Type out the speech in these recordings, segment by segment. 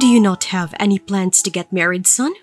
Do you not have any plans to get married, son?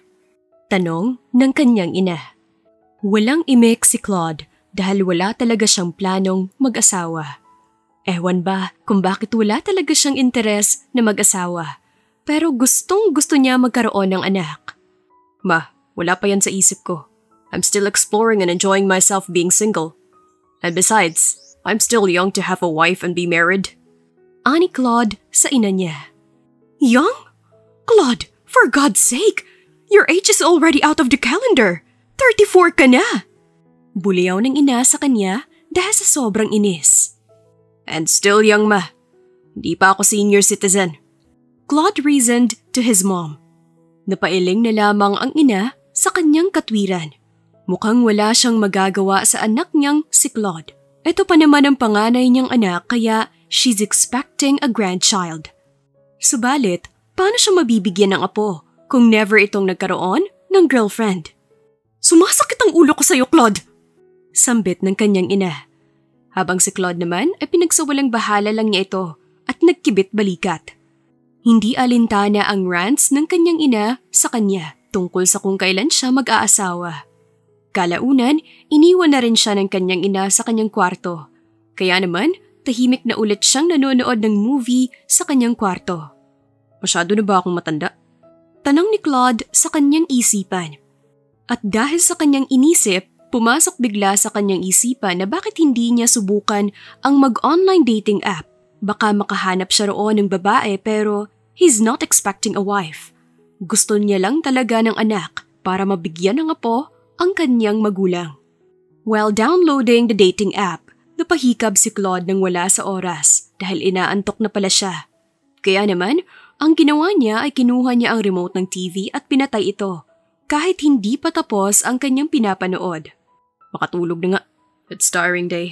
Tanong ng kanyang ina. Walang imik si Claude dahil wala talaga siyang planong mag-asawa. Ewan ba kung bakit wala talaga siyang interes na mag-asawa, pero gustong-gusto niya magkaroon ng anak. Ma, wala pa yan sa isip ko. I'm still exploring and enjoying myself being single. And besides, I'm still young to have a wife and be married. Ani Claude sa ina niya. Young? Claude, for God's sake! Your age is already out of the calendar. 34 ka na! Buliyaw ng ina sa kanya dahil sa sobrang inis. And still young, ma. Hindi pa ako senior citizen. Claude reasoned to his mom. Napailing na lamang ang ina sa kanyang katwiran. Mukhang wala siyang magagawa sa anak niyang si Claude. Ito pa naman ang panganay niyang anak kaya she's expecting a grandchild. Subalit, paano siya mabibigyan ng apo kung never itong nagkaroon ng girlfriend? Sumasakit ang ulo ko sa'yo, Claude! Sambit ng kanyang ina. Habang si Claude naman ay pinagsawalang bahala lang niya ito at nagkibit balikat. Hindi alintana ang rants ng kanyang ina sa kanya tungkol sa kung kailan siya mag-aasawa. Kalaunan, iniwan na rin siya ng kanyang ina sa kanyang kwarto. Kaya naman, tahimik na ulit siyang nanonood ng movie sa kanyang kwarto. Masyado na ba akong matanda? Tanong ni Claude sa kanyang isipan. At dahil sa kanyang inisip, pumasok bigla sa kanyang isipan na bakit hindi niya subukan ang mag-online dating app. Baka makahanap siya roon ng babae pero he's not expecting a wife. Gusto niya lang talaga ng anak para mabigyan ng apo ang kanyang magulang. While downloading the dating app, napahikab si Claude nang wala sa oras dahil inaantok na pala siya. Kaya naman, ang ginawa niya ay kinuha niya ang remote ng TV at pinatay ito kahit hindi pa tapos ang kanyang pinapanood. Makatulog na nga. It's tiring day.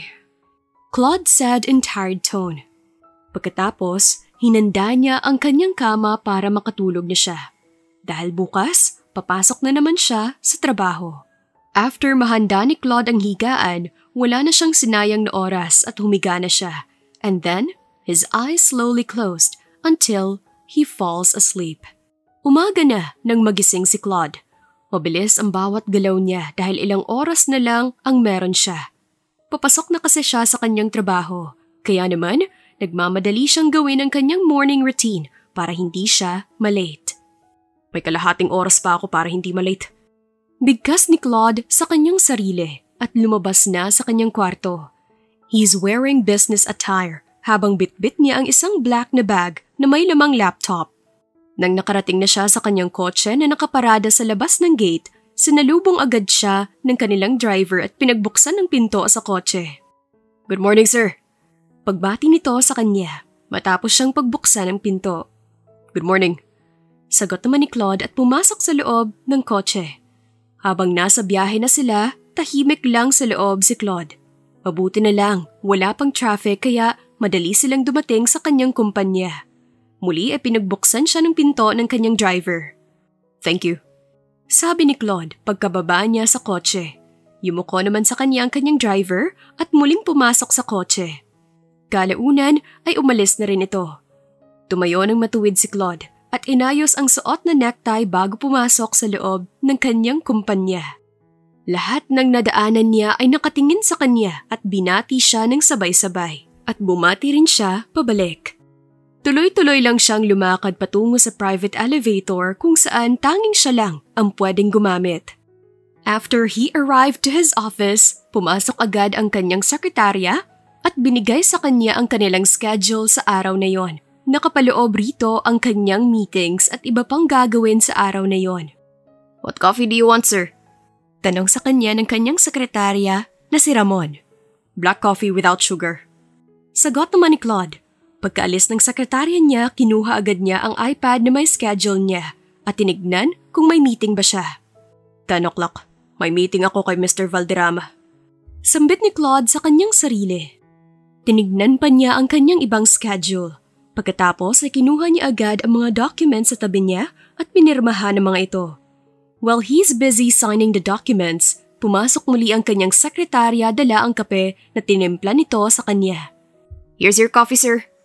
Claude said in tired tone. Pagkatapos, hinanda niya ang kanyang kama para makatulog na siya. Dahil bukas, papasok na naman siya sa trabaho. After mahanda ni Claude ang higaan, wala na siyang sinayang na oras at humiga na siya. And then, his eyes slowly closed until he falls asleep. Umaga na nang magising si Claude. Mabilis ang bawat galaw niya dahil ilang oras na lang ang meron siya. Papasok na kasi siya sa kanyang trabaho, kaya naman nagmamadali siyang gawin ang kanyang morning routine para hindi siya malate. May kalahating oras pa ako para hindi malate. Bigkas ni Claude sa kanyang sarili at lumabas na sa kanyang kwarto. He's wearing business attire habang bitbit niya ang isang black na bag na may lamang laptop. Nang nakarating na siya sa kanyang kotse na nakaparada sa labas ng gate, sinalubong agad siya ng kanilang driver at pinagbuksan ng pinto sa kotse. Good morning, sir. Pagbati nito sa kanya, matapos siyang pagbuksan ng pinto. Good morning. Sagot naman ni Claude at pumasok sa loob ng kotse. Habang nasa biyahe na sila, tahimik lang sa loob si Claude. Mabuti na lang, wala pang traffic kaya madali silang dumating sa kanyang kumpanya. Muli ay pinagbuksan siya ng pinto ng kanyang driver. Thank you. Sabi ni Claude pagkababa niya sa kotse. Yumuko naman sa kanya ang kanyang driver at muling pumasok sa kotse. Kalaunan ay umalis na rin ito. Tumayo ng matuwid si Claude at inayos ang suot na necktie bago pumasok sa loob ng kanyang kumpanya. Lahat ng nadaanan niya ay nakatingin sa kanya at binati siya ng sabay-sabay at bumati rin siya pabalik. Tuloy-tuloy lang siyang lumakad patungo sa private elevator kung saan tanging siya lang ang pwedeng gumamit. After he arrived to his office, pumasok agad ang kanyang sekretarya at binigay sa kanya ang kanilang schedule sa araw na yon. Nakapaloob rito ang kanyang meetings at iba pang gagawin sa araw na yon. What coffee do you want, sir? Tanong sa kanya ng kanyang sekretarya na si Ramon. Black coffee without sugar. Sagot naman ni Claude. Pagkaalis ng sekretarya niya, kinuha agad niya ang iPad na may schedule niya at tinignan kung may meeting ba siya. 10 o'clock. May meeting ako kay Mr. Valderrama. Sambit ni Claude sa kanyang sarili. Tinignan pa niya ang kanyang ibang schedule. Pagkatapos ay kinuha niya agad ang mga documents sa tabi niya at pinirmahan ang mga ito. While he's busy signing the documents, pumasok muli ang kanyang sekretarya dala ang kape na tinimpla nito sa kanya. Here's your coffee, sir.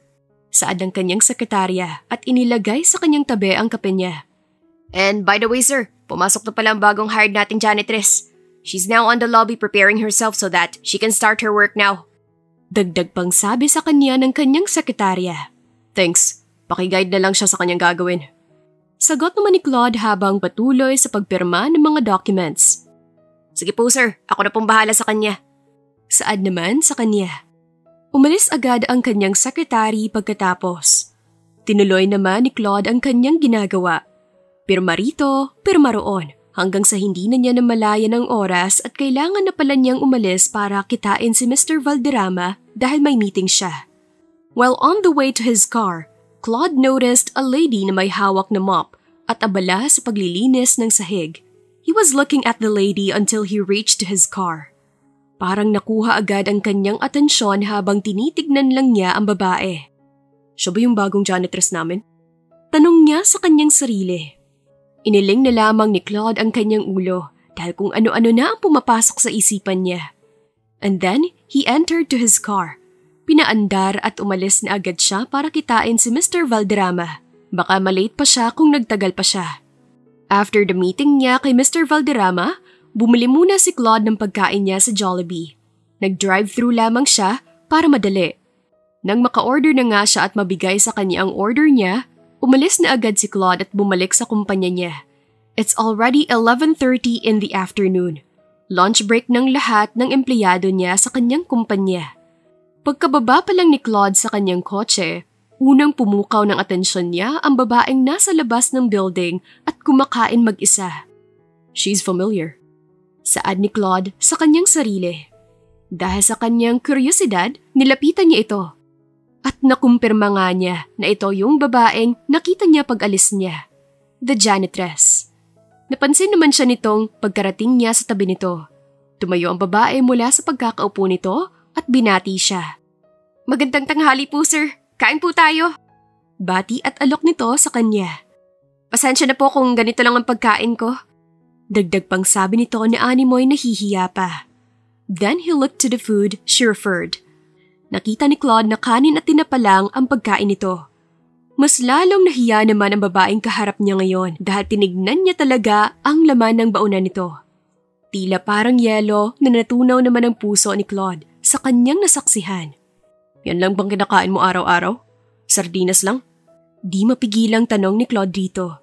Saad ng kanyang sekretarya at inilagay sa kanyang tabi ang kape niya. And by the way sir, pumasok na pala ang bagong hired nating janitress. She's now on the lobby preparing herself so that she can start her work now. Dagdag pang sabi sa kanya ng kanyang sekretarya. Thanks, pakiguide na lang siya sa kanyang gagawin. Sagot naman ni Claude habang patuloy sa pagpirma ng mga documents. Sige po sir, ako na pong bahala sa kanya. Saad naman sa kanya. Umalis agad ang kanyang sekretary pagkatapos. Tinuloy naman ni Claude ang kanyang ginagawa. Pirma rito, pirma roon, hanggang sa hindi na niya namalayan ng oras at kailangan na pala niyang umalis para kitain si Mr. Valderrama dahil may meeting siya. While on the way to his car, Claude noticed a lady na may hawak na mop at abala sa paglilinis ng sahig. He was looking at the lady until he reached to his car. Parang nakuha agad ang kanyang atensyon habang tinitignan lang niya ang babae. Siya ba yung bagong janitress namin? Tanong niya sa kanyang sarili. Iniling na lamang ni Claude ang kanyang ulo dahil kung ano-ano na ang pumapasok sa isipan niya. And then, he entered to his car. Pinaandar at umalis na agad siya para kitain si Mr. Valderrama. Baka malate pa siya kung nagtagal pa siya. After the meeting niya kay Mr. Valderrama, bumili muna si Claude ng pagkain niya sa Jollibee. Nag-drive-through lamang siya para madali. Nang maka-order na nga siya at mabigay sa kanya ang order niya, umalis na agad si Claude at bumalik sa kumpanya niya. It's already 11:30 in the afternoon. Lunch break ng lahat ng empleyado niya sa kanyang kumpanya. Pagkababa pa lang ni Claude sa kanyang kotse, unang pumukaw ng atensyon niya ang babaeng nasa labas ng building at kumakain mag-isa. She's familiar. Saad ni Claude sa kanyang sarili. Dahil sa kanyang kuryosidad, nilapitan niya ito. At nakumpirma nga niya na ito yung babaeng nakita niya pag-alis niya. The janitress. Napansin naman siya nitong pagkarating niya sa tabi nito. Tumayo ang babae mula sa pagkakaupo nito at binati siya. Magandang tanghali po sir, kain po tayo. Bati at alok nito sa kanya. Pasensya na po kung ganito lang ang pagkain ko. Dagdag pang sabi nito na animoy nahihiya pa. Then he looked to the food she referred. Nakita ni Claude na kanin at tinapa lang ang pagkain nito. Mas lalong nahiya naman ang babaeng kaharap niya ngayon dahil tinignan niya talaga ang laman ng baunan nito. Tila parang yelo na natunaw naman ang puso ni Claude sa kanyang nasaksihan. Yan lang bang kinakain mo araw-araw? Sardinas lang? Di mapigilang tanong ni Claude dito.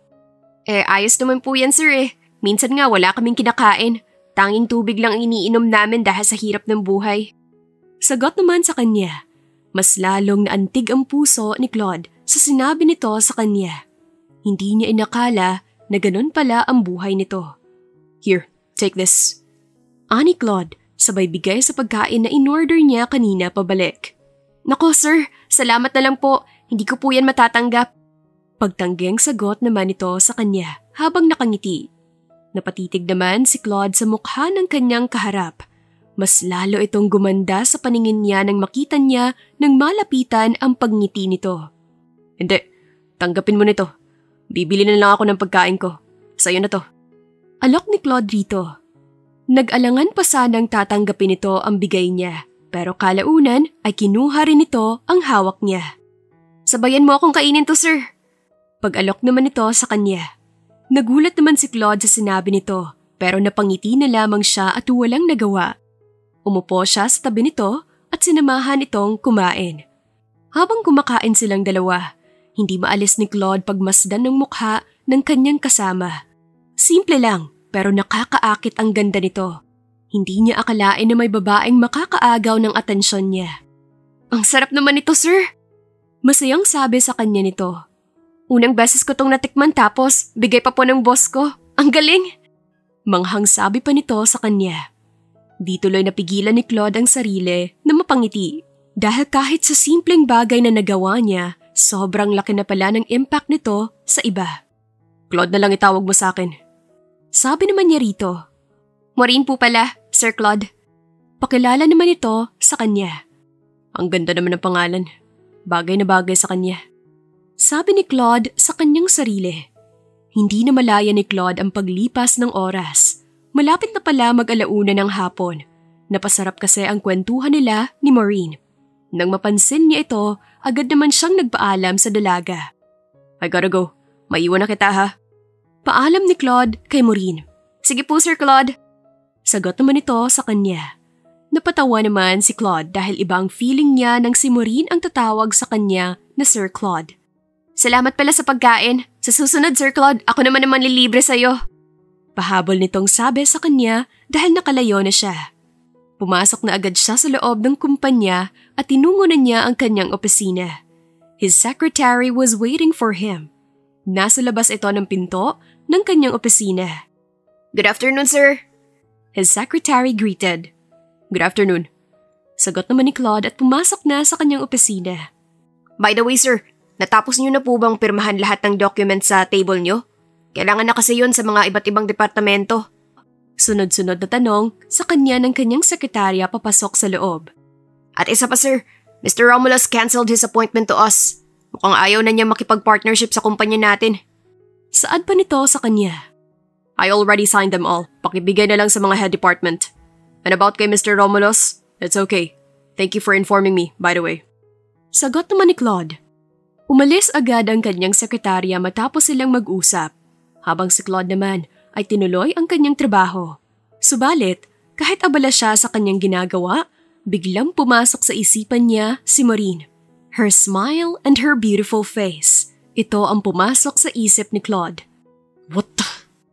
Ayos naman po yan sir eh. Minsan nga wala kaming kinakain. Tanging tubig lang ang iniinom namin dahil sa hirap ng buhay. Sagot naman sa kanya. Mas lalong naantig ang puso ni Claude sa sinabi nito sa kanya. Hindi niya inakala na ganun pala ang buhay nito. Here, take this. Ani Claude, sabay bigay sa pagkain na in-order niya kanina pabalik. Nako sir, salamat na lang po. Hindi ko po yan matatanggap. Pagtangging sagot naman ito sa kanya habang nakangiti. Napatitig naman si Claude sa mukha ng kanyang kaharap. Mas lalo itong gumanda sa paningin niya nang makita niya nang malapitan ang pagngiti nito. Hindi, tanggapin mo nito. Bibili na lang ako ng pagkain ko. Sa'yo na to. Alok ni Claude rito. Nag-alangan pa sanang tatanggapin nito ang bigay niya, pero kalaunan ay kinuha rin nito ang hawak niya. Sabayan mo akong kainin to sir. Pag-alok naman ito sa kanya. Nagulat naman si Claude sa sinabi nito, pero napangiti na lamang siya at walang nagawa. Umupo siya sa tabi nito at sinamahan itong kumain. Habang kumakain silang dalawa, hindi maalis ni Claude pagmasdan ng mukha ng kanyang kasama. Simple lang, pero nakakaakit ang ganda nito. Hindi niya akalain na may babaeng makakaagaw ng atensyon niya. Ang sarap naman nito, sir! Masayang sabi sa kanya nito. Unang beses ko tong natikman tapos bigay pa po ng boss ko. Ang galing! Manghang sabi pa nito sa kanya. Di tuloy napigilan ni Claude ang sarili na mapangiti dahil kahit sa simpleng bagay na nagawa niya, sobrang laki na pala ng impact nito sa iba. Claude na lang itawag mo sa akin. Sabi naman niya rito. Maureen po pala, Sir Claude. Pakilala naman ito sa kanya. Ang ganda naman ng pangalan. Bagay na bagay sa kanya. Sabi ni Claude sa kanyang sarili. Hindi na malaya ni Claude ang paglipas ng oras. Malapit na pala mag-alauna ng hapon. Napasarap kasi ang kwentuhan nila ni Maureen. Nang mapansin niya ito, agad naman siyang nagpaalam sa dalaga. I gotta go. Maiwan na kita ha. Paalam ni Claude kay Maureen. Sige po Sir Claude. Sagot naman ito sa kanya. Napatawa naman si Claude dahil iba ang feeling niya nang si Maureen ang tatawag sa kanya na Sir Claude. Salamat pala sa pagkain. Sa susunod Sir Claude, ako naman lilibre sa'yo. Pahabol nitong sabi sa kanya dahil nakalayo na siya. Pumasok na agad siya sa loob ng kumpanya at tinungo na niya ang kanyang opisina. His secretary was waiting for him. Nasa labas ito ng pinto ng kanyang opisina. Good afternoon, sir. His secretary greeted. Good afternoon. Sagot naman ni Claude at pumasok na sa kanyang opisina. By the way, sir, natapos niyo na po bang pirmahan lahat ng documents sa table niyo? Kailangan na kasi yun sa mga iba't ibang departamento. Sunod-sunod na tanong sa kanya ng kanyang sekretarya papasok sa loob. At isa pa sir, Mr. Romulus canceled his appointment to us. Mukhang ayaw na niya makipag-partnership sa kumpanya natin. Saan pa nito sa kanya? I already signed them all. Pakibigay na lang sa mga head department. And about kay Mr. Romulus, it's okay. Thank you for informing me, by the way. Sagot naman ni Claude. Umalis agad ang kanyang sekretarya matapos silang mag-usap. Habang si Claude naman ay tinuloy ang kanyang trabaho. Subalit, kahit abala siya sa kanyang ginagawa, biglang pumasok sa isipan niya si Maureen. Her smile and her beautiful face. Ito ang pumasok sa isip ni Claude. What the?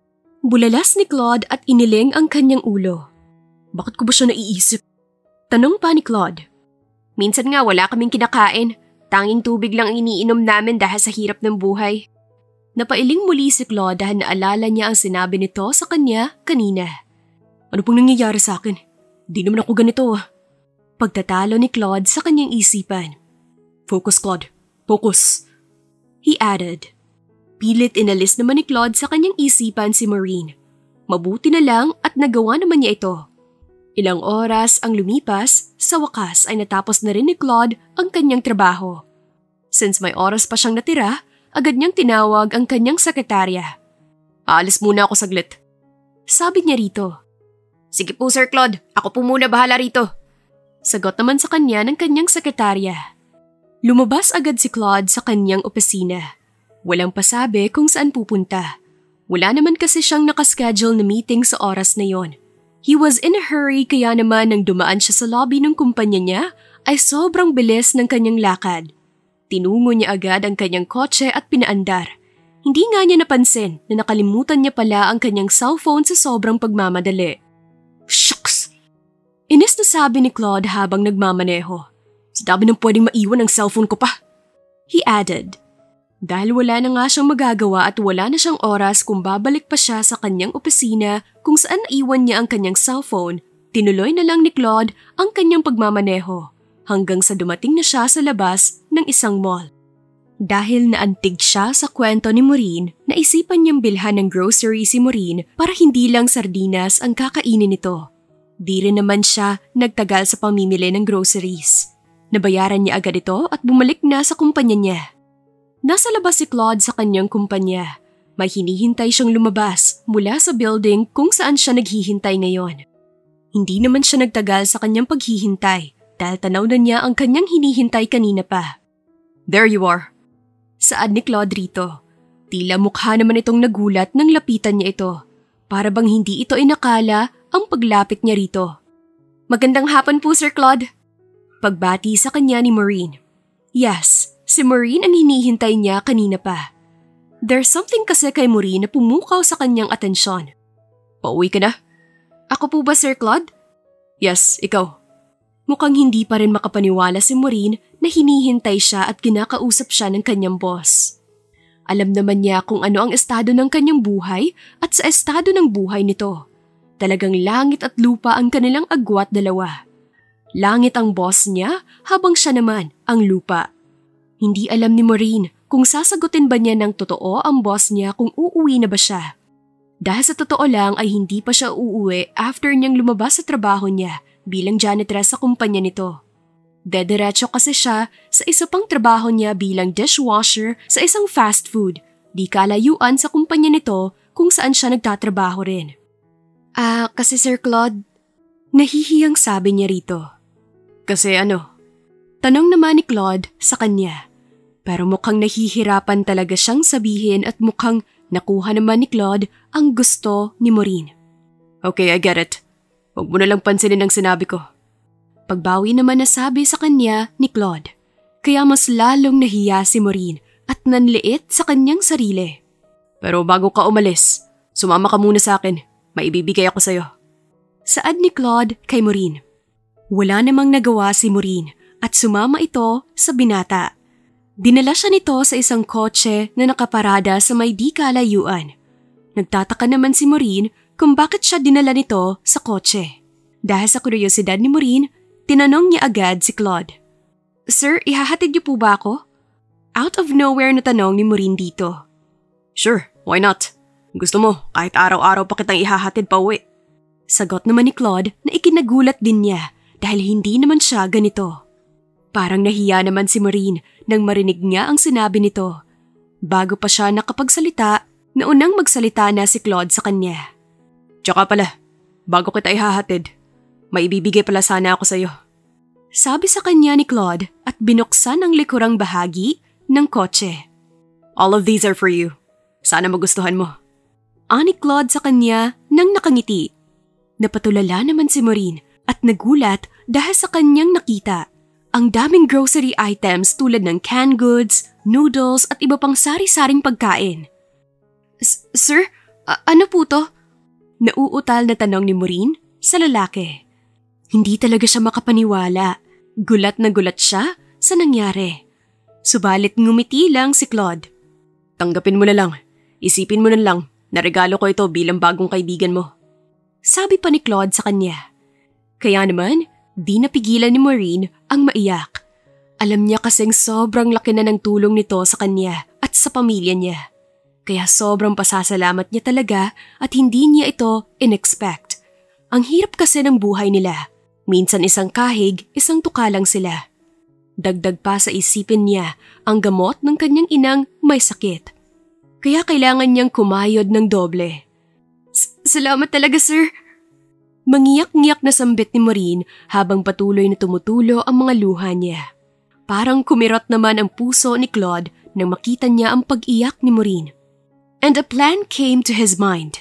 Bulalas ni Claude at iniling ang kanyang ulo. Bakit ko ba siya naiisip? Tanong pa ni Claude. Minsan nga wala kaming kinakain. Tanging tubig lang ang iniinom namin dahil sa hirap ng buhay. Napailing muli si Claude dahil naalala niya ang sinabi nito sa kanya kanina. Ano pong nangyayari sa akin? Di naman ako ganito ah. Pagtatalo ni Claude sa kanyang isipan. Focus Claude, focus. He added. Pilit inalis naman ni Claude sa kanyang isipan si Maureen. Mabuti na lang at nagawa naman niya ito. Ilang oras ang lumipas, sa wakas ay natapos na rin ni Claude ang kanyang trabaho. Since may oras pa siyang natira, agad niyang tinawag ang kanyang sekretarya. Aalis muna ako saglit. Sabi niya rito. Sige po Sir Claude, ako po muna bahala rito. Sagot naman sa kanya ng kanyang sekretarya. Lumabas agad si Claude sa kanyang opisina. Walang pasabi kung saan pupunta. Wala naman kasi siyang nakaschedule na meeting sa oras na yon. He was in a hurry kaya naman nang dumaan siya sa lobby ng kumpanya niya ay sobrang bilis ng kanyang lakad. Tinungo niya agad ang kanyang kotse at pinaandar. Hindi nga niya napansin na nakalimutan niya pala ang kanyang cellphone sa sobrang pagmamadali. Shucks! Inis na sabi ni Claude habang nagmamaneho. Sa dami ng pwedeng maiwan ang cellphone ko pa. He added. Dahil wala na nga siyang magagawa at wala na siyang oras kung babalik pa siya sa kanyang opisina kung saan naiwan niya ang kanyang cellphone, tinuloy na lang ni Claude ang kanyang pagmamaneho hanggang sa dumating na siya sa labas ng isang mall. Dahil naantig siya sa kwento ni Maureen, naisipan niyang bilhan ng grocery si Maureen para hindi lang sardinas ang kakainin nito. Di rin naman siya nagtagal sa pamimili ng groceries. Nabayaran niya agad ito at bumalik na sa kumpanya niya. Nasa labas si Claude sa kanyang kumpanya. May hinihintay siyang lumabas mula sa building kung saan siya naghihintay ngayon. Hindi naman siya nagtagal sa kanyang paghihintay dahil tanaw na niya ang kanyang hinihintay kanina pa. There you are. Saad ni Claude rito. Tila mukha naman itong nagulat nang lapitan niya ito. Para bang hindi ito inakala ang paglapit niya rito. Magandang hapon po Sir Claude. Pagbati sa kanya ni Maureen. Yes. Si Maureen ang hinihintay niya kanina pa. There's something kasi kay Maureen na pumukaw sa kanyang atensyon. Pauwi ka na? Ako po ba Sir Claude? Yes, ikaw. Mukhang hindi pa rin makapaniwala si Maureen na hinihintay siya at kinakausap siya ng kanyang boss. Alam naman niya kung ano ang estado ng kanyang buhay at sa estado ng buhay nito. Talagang langit at lupa ang kanilang agwat dalawa. Langit ang boss niya habang siya naman ang lupa. Hindi alam ni Maureen kung sasagutin ba niya ng totoo ang boss niya kung uuwi na ba siya. Dahil sa totoo lang ay hindi pa siya uuwi after niyang lumabas sa trabaho niya bilang janitress sa kumpanya nito. Dediretso kasi siya sa isa pang trabaho niya bilang dishwasher sa isang fast food, di kalayuan sa kumpanya nito kung saan siya nagtatrabaho rin. Kasi Sir Claude, nahihiyang sabi niya rito. Kasi ano? Tanong naman ni Claude sa kanya. Pero mukhang nahihirapan talaga siyang sabihin at mukhang nakuha naman ni Claude ang gusto ni Maureen. Okay, I get it. Huwag mo nalang pansinin ang sinabi ko. Pagbawi naman nasabi sa kanya ni Claude. Kaya mas lalong nahiya si Maureen at nanliit sa kanyang sarili. Pero bago ka umalis, sumama ka muna sa akin. May ibibigay ako sa'yo. Saad ni Claude kay Maureen. Wala namang nagawa si Maureen at sumama ito sa binata. Dinala siya nito sa isang kotse na nakaparada sa may di kalayuan. Nagtataka naman si Maureen kung bakit siya dinala nito sa kotse. Dahil sa kuryosidad ni Maureen, tinanong niya agad si Claude. Sir, ihahatid niyo po ba ako? Out of nowhere na tanong ni Maureen dito. Sure, why not? Gusto mo, kahit araw-araw pa kitang ihahatid pa uwi. Sagot naman ni Claude na ikinagulat din niya dahil hindi naman siya ganito. Parang nahiya naman si Maureen nang marinig niya ang sinabi nito. Bago pa siya nakapagsalita, naunang magsalita na si Claude sa kanya. Tsaka pala, bago kita ihahatid, may ibibigay pala sana ako sa'yo. Sabi sa kanya ni Claude at binuksan ang likurang bahagi ng kotse. All of these are for you. Sana magustuhan mo. Ani Claude sa kanya nang nakangiti. Napatulala naman si Maureen at nagulat dahil sa kanyang nakita. Ang daming grocery items tulad ng canned goods, noodles at iba pang sari-saring pagkain. Sir, ano po to? Nauutal na tanong ni Maureen sa lalaki. Hindi talaga siya makapaniwala. Gulat na gulat siya sa nangyari. Subalit ngumiti lang si Claude. Tanggapin mo na lang. Isipin mo na lang na regalo ko ito bilang bagong kaibigan mo. Sabi pa ni Claude sa kanya. Kaya naman, di napigilan ni Maureen ang maiyak. Alam niya kasing sobrang laki na ng tulong nito sa kanya at sa pamilya niya. Kaya sobrang pasasalamat niya talaga at hindi niya ito in-expect. Ang hirap kasi ng buhay nila. Minsan isang kahig, isang tuka lang sila. Dagdag pa sa isipin niya ang gamot ng kanyang inang may sakit. Kaya kailangan niyang kumayod ng doble. Salamat talaga, sir. Mangiyak-ngiyak na sambit ni Maureen habang patuloy na tumutulo ang mga luha niya. Parang kumirot naman ang puso ni Claude nang makita niya ang pag-iyak ni Maureen. And a plan came to his mind.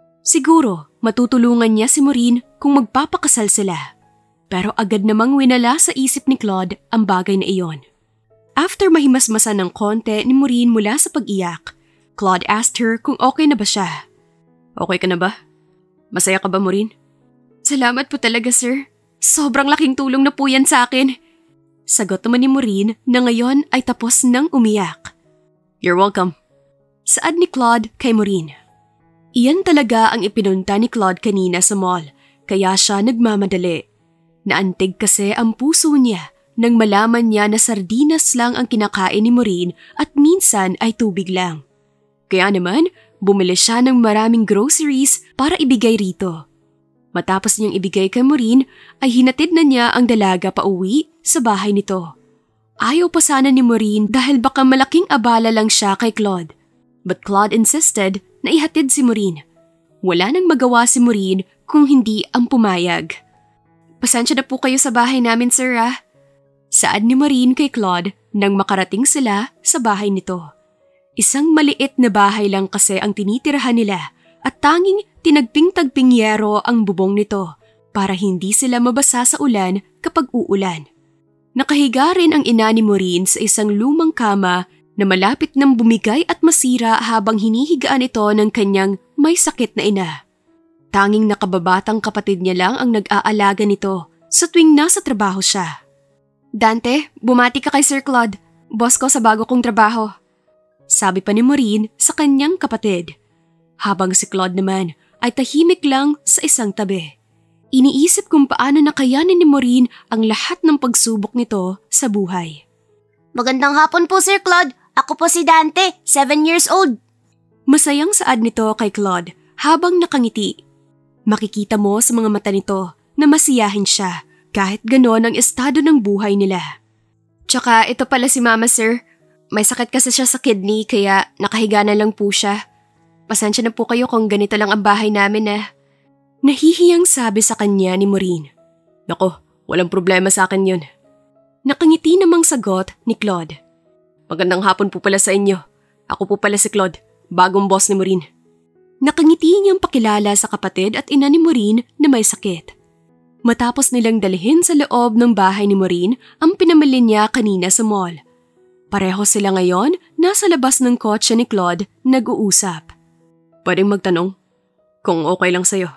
Siguro matutulungan niya si Maureen kung magpapakasal sila. Pero agad namang winala sa isip ni Claude ang bagay na iyon. After mahimasmasan ng konti ni Maureen mula sa pag-iyak, Claude asked her kung okay na ba siya. Okay ka na ba? Masaya ka ba, Maureen? Salamat po talaga, sir. Sobrang laking tulong na po yan sa akin. Sagot naman ni Maureen na ngayon ay tapos nang umiyak. You're welcome. Saad ni Claude kay Maureen. Iyan talaga ang ipinunta ni Claude kanina sa mall, kaya siya nagmamadali. Naantig kasi ang puso niya nang malaman niya na sardinas lang ang kinakain ni Maureen at minsan ay tubig lang. Kaya naman, bumili siya ng maraming groceries para ibigay rito. Matapos niyang ibigay kay Maureen, ay hinatid na niya ang dalaga pa uwi sa bahay nito. Ayaw pa sana ni Maureen dahil baka malaking abala lang siya kay Claude. But Claude insisted na ihatid si Maureen. Wala nang magawa si Maureen kung hindi ang pumayag. Pasensya na po kayo sa bahay namin, sir, ah. Saad ni Maureen kay Claude nang makarating sila sa bahay nito. Isang maliit na bahay lang kasi ang tinitirahan nila at tanging tinagping-tagping yero ang bubong nito para hindi sila mabasa sa ulan kapag uulan. Nakahiga rin ang ina ni Maureen sa isang lumang kama na malapit nang bumigay at masira habang hinihigaan ito ng kanyang may sakit na ina. Tanging nakababatang kapatid niya lang ang nag-aalaga nito sa tuwing nasa trabaho siya. Dante, bumati ka kay Sir Claude. Boss ko sa bago kong trabaho. Sabi pa ni Maureen sa kanyang kapatid. Habang si Claude naman ay tahimik lang sa isang tabi. Iniisip kung paano nakayanin ni Maureen ang lahat ng pagsubok nito sa buhay. Magandang hapon po, Sir Claude. Ako po si Dante, 7 years old. Masayang saad nito kay Claude habang nakangiti. Makikita mo sa mga mata nito na masiyahin siya kahit ganon ang estado ng buhay nila. Tsaka ito pala si Mama, sir. May sakit kasi siya sa kidney kaya nakahiga na lang po siya. Pasensya na po kayo kung ganito lang ang bahay namin eh. Nahihiyang sabi sa kanya ni Maureen. Nako, walang problema sa akin yun. Nakangiti namang sagot ni Claude. Magandang hapon po pala sa inyo. Ako po pala si Claude, bagong boss ni Maureen. Nakangiti niyang pakilala sa kapatid at ina ni Maureen na may sakit. Matapos nilang dalhin sa loob ng bahay ni Maureen ang pinamili niya kanina sa mall. Pareho sila ngayon nasa labas ng kotse ni Claude nag-uusap. Pwedeng magtanong? Kung okay lang sa'yo.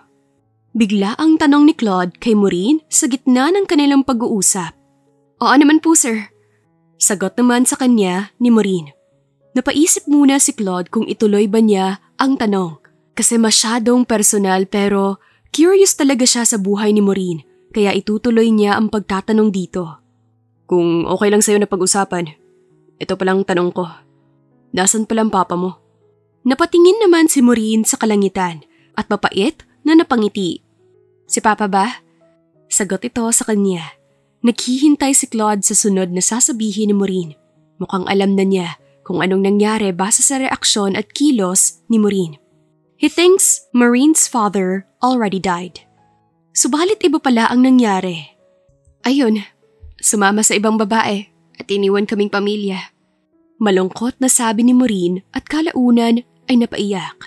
Bigla ang tanong ni Claude kay Maureen sa gitna ng kanilang pag-uusap. Oo naman po sir. Sagot naman sa kanya ni Maureen. Napaisip muna si Claude kung ituloy ba niya ang tanong kasi masyadong personal pero curious talaga siya sa buhay ni Maureen kaya itutuloy niya ang pagtatanong dito. Kung okay lang sa'yo na pag-usapan, ito palang tanong ko. Nasaan palang papa mo? Napatingin naman si Maureen sa kalangitan at mapait na napangiti. Si papa ba? Sagot ito sa kanya. Naghihintay si Claude sa sunod na sasabihin ni Maureen. Mukhang alam na niya kung anong nangyari base sa reaksyon at kilos ni Maureen. He thinks Maureen's father already died. Subalit iba pala ang nangyari. Ayun, sumama sa ibang babae at iniwan kaming pamilya. Malungkot na sabi ni Maureen at kalaunan ay napaiyak.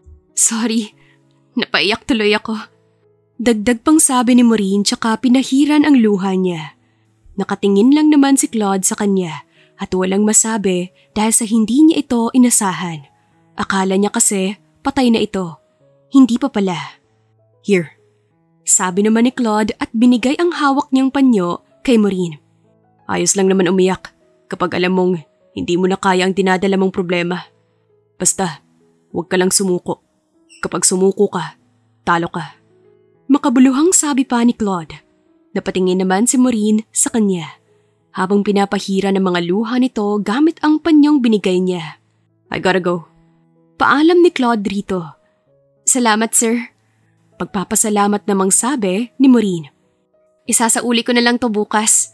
Sorry, napaiyak tuloy ako. Dagdag pang sabi ni Maureen tsaka pinahiran ang luha niya. Nakatingin lang naman si Claude sa kanya at walang masabi dahil sa hindi niya ito inasahan. Akala niya kasi patay na ito. Hindi pa pala. Here. Sabi naman ni Claude at binigay ang hawak niyang panyo kay Maureen. Ayos lang naman umiyak kapag alam mong hindi mo na kaya ang dinadala mong problema. Basta, huwag ka lang sumuko. Kapag sumuko ka, talo ka. Makabuluhang sabi pa ni Claude. Napatingin naman si Maureen sa kanya habang pinapahira ng mga luha nito gamit ang panyong binigay niya. I gotta go. Paalam ni Claude rito. Salamat sir. Pagpapasalamat namang sabi ni Maureen. Isasauli ko na lang to bukas.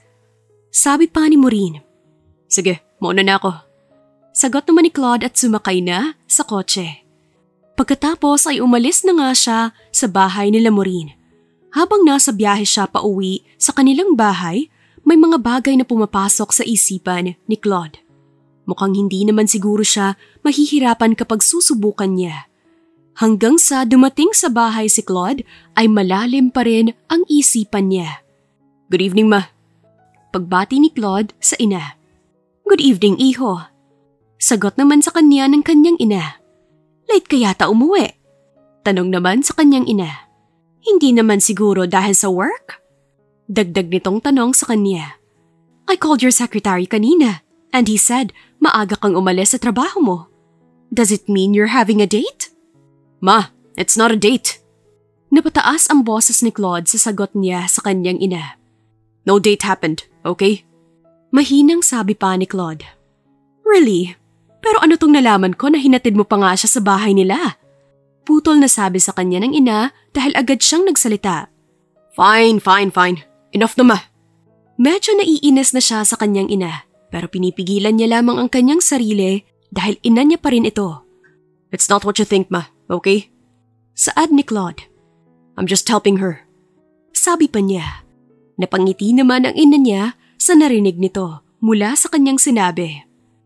Sabi pa ni Maureen. Sige, mauna na ako. Sagot naman ni Claude at sumakay na sa kotse. Pagkatapos ay umalis na nga siya sa bahay nila Maureen. Habang nasa biyahe siya pauwi sa kanilang bahay, may mga bagay na pumapasok sa isipan ni Claude. Mukhang hindi naman siguro siya mahihirapan kapag susubukan niya. Hanggang sa dumating sa bahay si Claude ay malalim pa rin ang isipan niya. Good evening ma. Pagbati ni Claude sa ina. Good evening iho. Sagot naman sa kanya ng kanyang ina. Late ka yata umuwi? Tanong naman sa kanyang ina. Hindi naman siguro dahil sa work? Dagdag nitong tanong sa kanya. I called your secretary kanina and he said maaga kang umalis sa trabaho mo. Does it mean you're having a date? Ma, it's not a date. Napataas ang boses ni Claude sa sagot niya sa kanyang ina. No date happened, okay? Mahinang sabi pa ni Claude. Really? Pero ano tong nalaman ko na hinatid mo pa nga siya sa bahay nila? Putol na sabi sa kanya ng ina dahil agad siyang nagsalita. Fine. Enough na ma. Medyo naiinis na siya sa kanyang ina pero pinipigilan niya lamang ang kanyang sarili dahil ina niya pa rin ito. It's not what you think ma, okay? Saad ni Claude. I'm just helping her. Sabi pa niya. Napangiti naman ang ina niya sa narinig nito mula sa kanyang sinabi.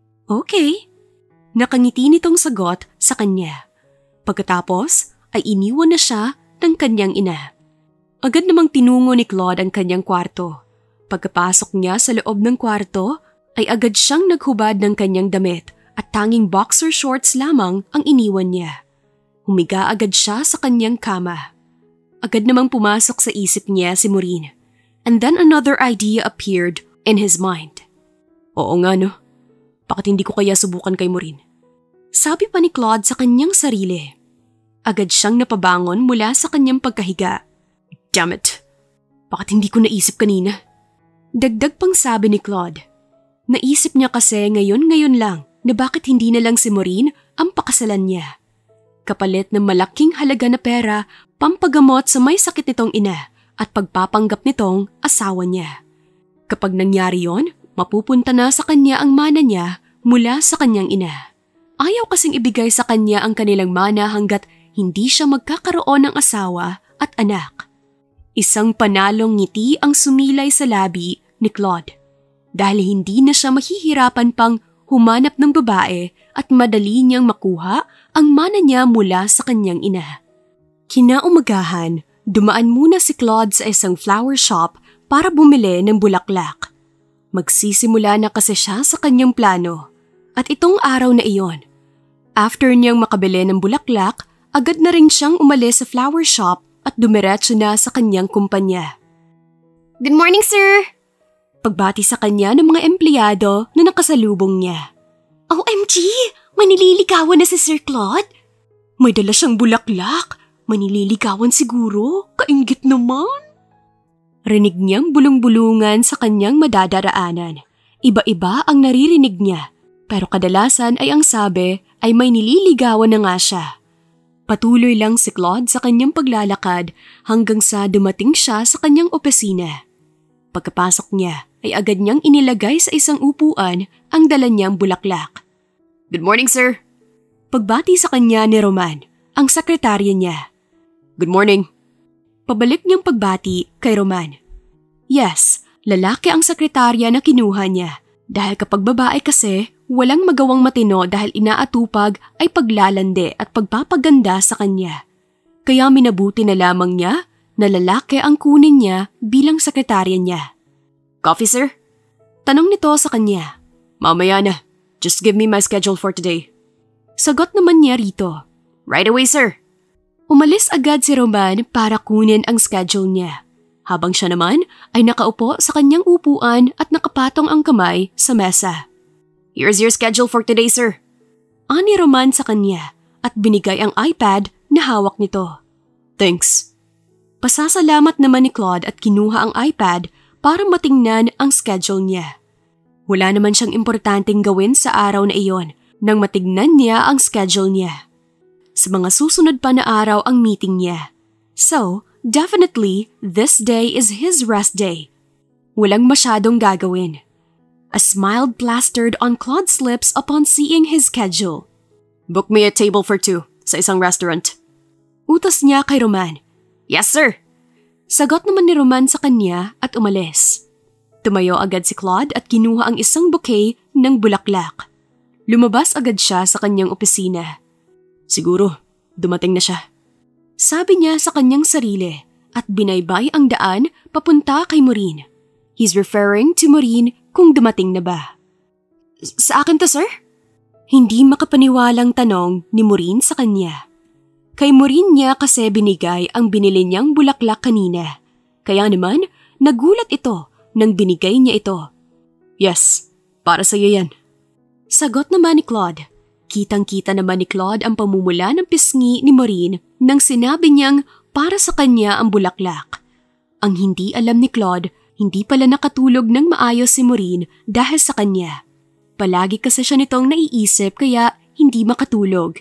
Okay. Nakangiti nitong sagot sa kanya. Pagkatapos ay iniwan na siya ng kanyang ina. Agad namang tinungo ni Claude ang kanyang kwarto. Pagkapasok niya sa loob ng kwarto ay agad siyang naghubad ng kanyang damit at tanging boxer shorts lamang ang iniwan niya. Humiga agad siya sa kanyang kama. Agad namang pumasok sa isip niya si Maureen. And then another idea appeared in his mind. Oo nga no, bakit hindi ko kaya subukan kay Maureen? Sabi pa ni Claude sa kanyang sarili. Agad siyang napabangon mula sa kanyang pagkahiga. Damn it, bakit hindi ko naisip kanina? Dagdag pang sabi ni Claude. Naisip niya kasi ngayon lang na bakit hindi na lang si Maureen ang pakasalan niya. Kapalit ng malaking halaga na pera, pampagamot sa may sakit nitong ina at pagpapanggap nitong asawa niya. Kapag nangyari yon, mapupunta na sa kanya ang mana niya mula sa kanyang ina. Ayaw kasing ibigay sa kanya ang kanilang mana hanggat hindi siya magkakaroon ng asawa at anak. Isang panalong ngiti ang sumilay sa labi ni Claude. dahil hindi na siya mahihirapan pang humanap ng babae at madali niyang makuha ang mana niya mula sa kanyang ina. Kinaumagahan, dumaan muna si Claude sa isang flower shop para bumili ng bulaklak. Magsisimula na kasi siya sa kanyang plano. At itong araw na iyon, after niyang makabili ng bulaklak, agad na rin siyang umalis sa flower shop at dumiretso na sa kanyang kumpanya. Good morning, sir! Pagbati sa kanya ng mga empleyado na nakasalubong niya. OMG! May nililigawan na si Sir Claude? May dala siyang bulaklak. May nililigawan siguro. Kainggit naman. Rinig niyang bulong-bulungan sa kanyang madadaraanan. Iba-iba ang naririnig niya, pero kadalasan ay ang sabi ay may nililigawan na nga siya. Patuloy lang si Claude sa kanyang paglalakad hanggang sa dumating siya sa kanyang opisina. Pagkapasok niya ay agad niyang inilagay sa isang upuan ang dala niyang bulaklak. Good morning, sir. Pagbati sa kanya ni Roman, ang sekretarya niya. Good morning. Pabalik niyang pagbati kay Roman. Yes, lalaki ang sekretarya na kinuha niya dahil kapag babae kasi walang magawang matino dahil inaatupag ay paglalande at pagpapaganda sa kanya. Kaya minabuti na lamang niya na lalaki ang kunin niya bilang sekretarya niya. Coffee, sir? Tanong nito sa kanya. Mamaya na. Just give me my schedule for today. Sagot naman niya rito. Right away, sir. Umalis agad si Roman para kunin ang schedule niya. Habang siya naman ay nakaupo sa kanyang upuan at nakapatong ang kamay sa mesa. Here's your schedule for today, sir. Ani Roman sa kanya at binigay ang iPad na hawak nito. Thanks. Pasasalamat naman ni Claude at kinuha ang iPad para matingnan ang schedule niya. Wala naman siyang importanteng gawin sa araw na iyon nang matignan niya ang schedule niya. Sa mga susunod pa na araw ang meeting niya. So, definitely, this day is his rest day. Walang masyadong gagawin. A smile plastered on Claude's lips upon seeing his schedule. Book me a table for 2 sa isang restaurant. Utos niya kay Roman. Yes, sir. Sagot naman ni Roman sa kanya at umalis. Tumayo agad si Claude at kinuha ang isang bouquet ng bulaklak. Lumabas agad siya sa kanyang opisina. Siguro, dumating na siya. Sabi niya sa kanyang sarili at binaybay ang daan papunta kay Maureen. He's referring to Maureen kung dumating na ba. Sa akin to, sir? Hindi makapaniwalang tanong ni Maureen sa kanya. Kay Maureen niya kasi binigay ang binili niyang bulaklak kanina. Kaya naman, nagulat ito nang binigay niya ito. Yes, para sa iyo yan. Sagot naman ni Claude. Kitang-kita naman ni Claude ang pamumula ng pisngi ni Maureen nang sinabi niyang para sa kanya ang bulaklak. Ang hindi alam ni Claude, hindi pala nakatulog ng maayos si Maureen dahil sa kanya. Palagi kasi siya nitong naiisip kaya hindi makatulog.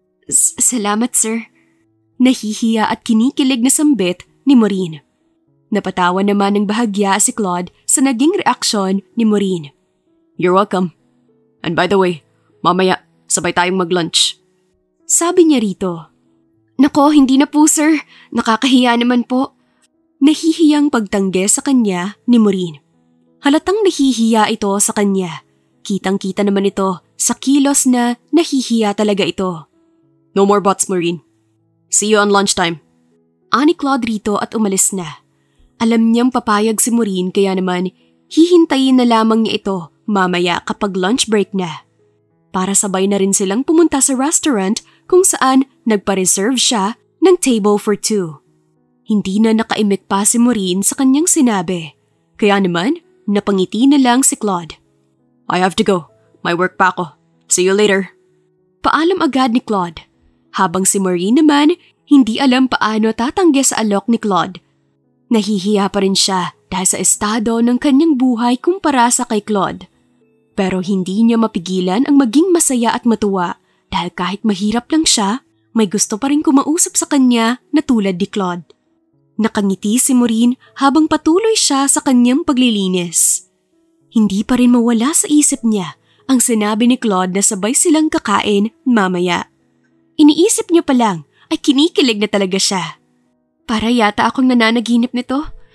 Salamat, sir. Nahihiya at kinikilig na sambit ni Maureen. Napatawa naman ng bahagya si Claude sa naging reaksyon ni Maureen. You're welcome. And by the way, mamaya, sabay tayong mag-lunch. Sabi niya rito. Nako, hindi na po, sir. Nakakahiya naman po. Nahihiyang pagtangge sa kanya ni Maureen. Halatang nahihiya ito sa kanya. Kitang-kita naman ito sa kilos na nahihiya talaga ito. No more buts, Maureen. See you on lunchtime. Ani Claude rito at umalis na. Alam niyang papayag si Maureen kaya naman hihintayin na lamang niya ito mamaya kapag lunch break na. Para sabay na rin silang pumunta sa restaurant kung saan nagpa-reserve siya ng table for 2. Hindi na nakaimik pa si Maureen sa kanyang sinabi. Kaya naman, napangiti na lang si Claude. I have to go. May work pa ako. See you later. Paalam agad ni Claude. Habang si Maureen naman, hindi alam paano tatanggi sa alok ni Claude. Nahihiya pa rin siya dahil sa estado ng kanyang buhay kumpara sa kay Claude. Pero hindi niya mapigilan ang maging masaya at matuwa dahil kahit mahirap lang siya, may gusto pa rin kumausap sa kanya na tulad ni Claude. Nakangiti si Maureen habang patuloy siya sa kanyang paglilinis. Hindi pa rin mawala sa isip niya ang sinabi ni Claude na sabay silang kakain mamaya. Iniisip niya pa lang ay kinikilig na talaga siya. Para yata akong nananaginip nito.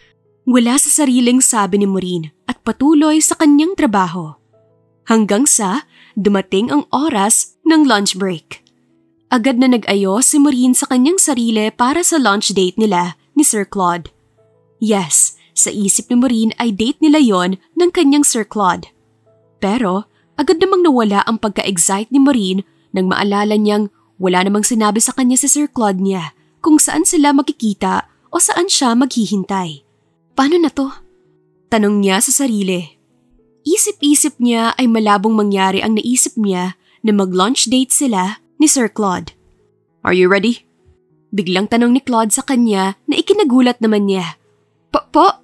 Wala sa sariling sabi ni Maureen at patuloy sa kanyang trabaho. Hanggang sa dumating ang oras ng lunch break. Agad na nag-ayos si Maureen sa kanyang sarili para sa lunch date nila ni Sir Claude. Yes, sa isip ni Maureen ay date nila yon ng kanyang Sir Claude. Pero agad namang nawala ang pagka-excite ni Maureen nang maalala niyang wala namang sinabi sa kanya si Sir Claude niya kung saan sila makikita o saan siya maghihintay. Paano na to? Tanong niya sa sarili. Isip-isip niya ay malabong mangyari ang naisip niya na mag-lunch date sila ni Sir Claude. Are you ready? Biglang tanong ni Claude sa kanya na ikinagulat naman niya. Po?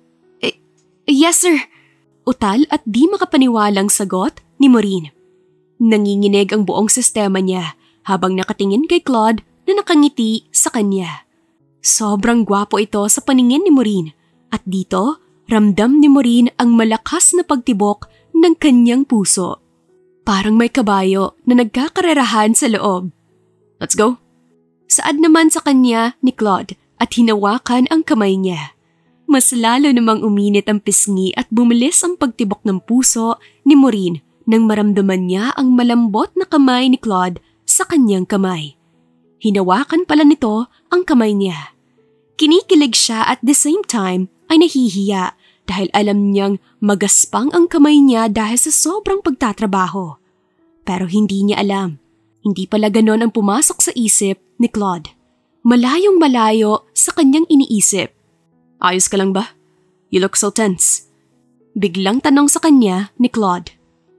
Yes sir. Utal at di makapaniwalang sagot ni Maureen. Nanginginig ang buong sistema niya habang nakatingin kay Claude na nakangiti sa kanya. Sobrang gwapo ito sa paningin ni Maureen. At dito, ramdam ni Maureen ang malakas na pagtibok ng kanyang puso. Parang may kabayo na nagkakarerahan sa loob. Let's go. Saad naman sa kanya ni Claude at hinawakan ang kamay niya. Mas lalo namang uminit ang pisngi at bumilis ang pagtibok ng puso ni Maureen nang maramdaman niya ang malambot na kamay ni Claude sa kanyang kamay. Hinawakan pala nito ang kamay niya. Kinikilig siya at the same time ay nahihiya dahil alam niyang magaspang ang kamay niya dahil sa sobrang pagtatrabaho. Pero hindi niya alam. Hindi pala ganon ang pumasok sa isip ni Claude. Malayong malayo sa kanyang iniisip. Ayos ka lang ba? You look so tense. Biglang tanong sa kanya ni Claude.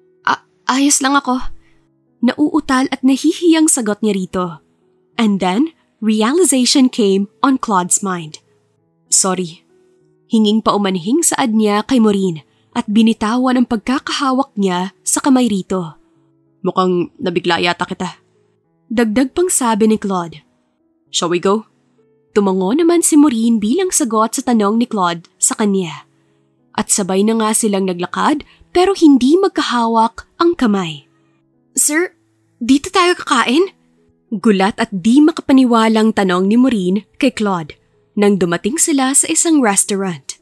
Ayos lang ako. Nauutal at nahihiyang sagot niya rito. And then, realization came on Claude's mind. Sorry. Hinging paumanhing saad niya kay Maureen at binitawan ang pagkakahawak niya sa kamay rito. Mukhang nabigla yata kita. Dagdag pang sabi ni Claude. Shall we go? Tumango naman si Maureen bilang sagot sa tanong ni Claude sa kanya. At sabay na nga silang naglakad pero hindi magkahawak ang kamay. Sir, dito tayo kakain? Gulat at di makapaniwalang tanong ni Maureen kay Claude nang dumating sila sa isang restaurant.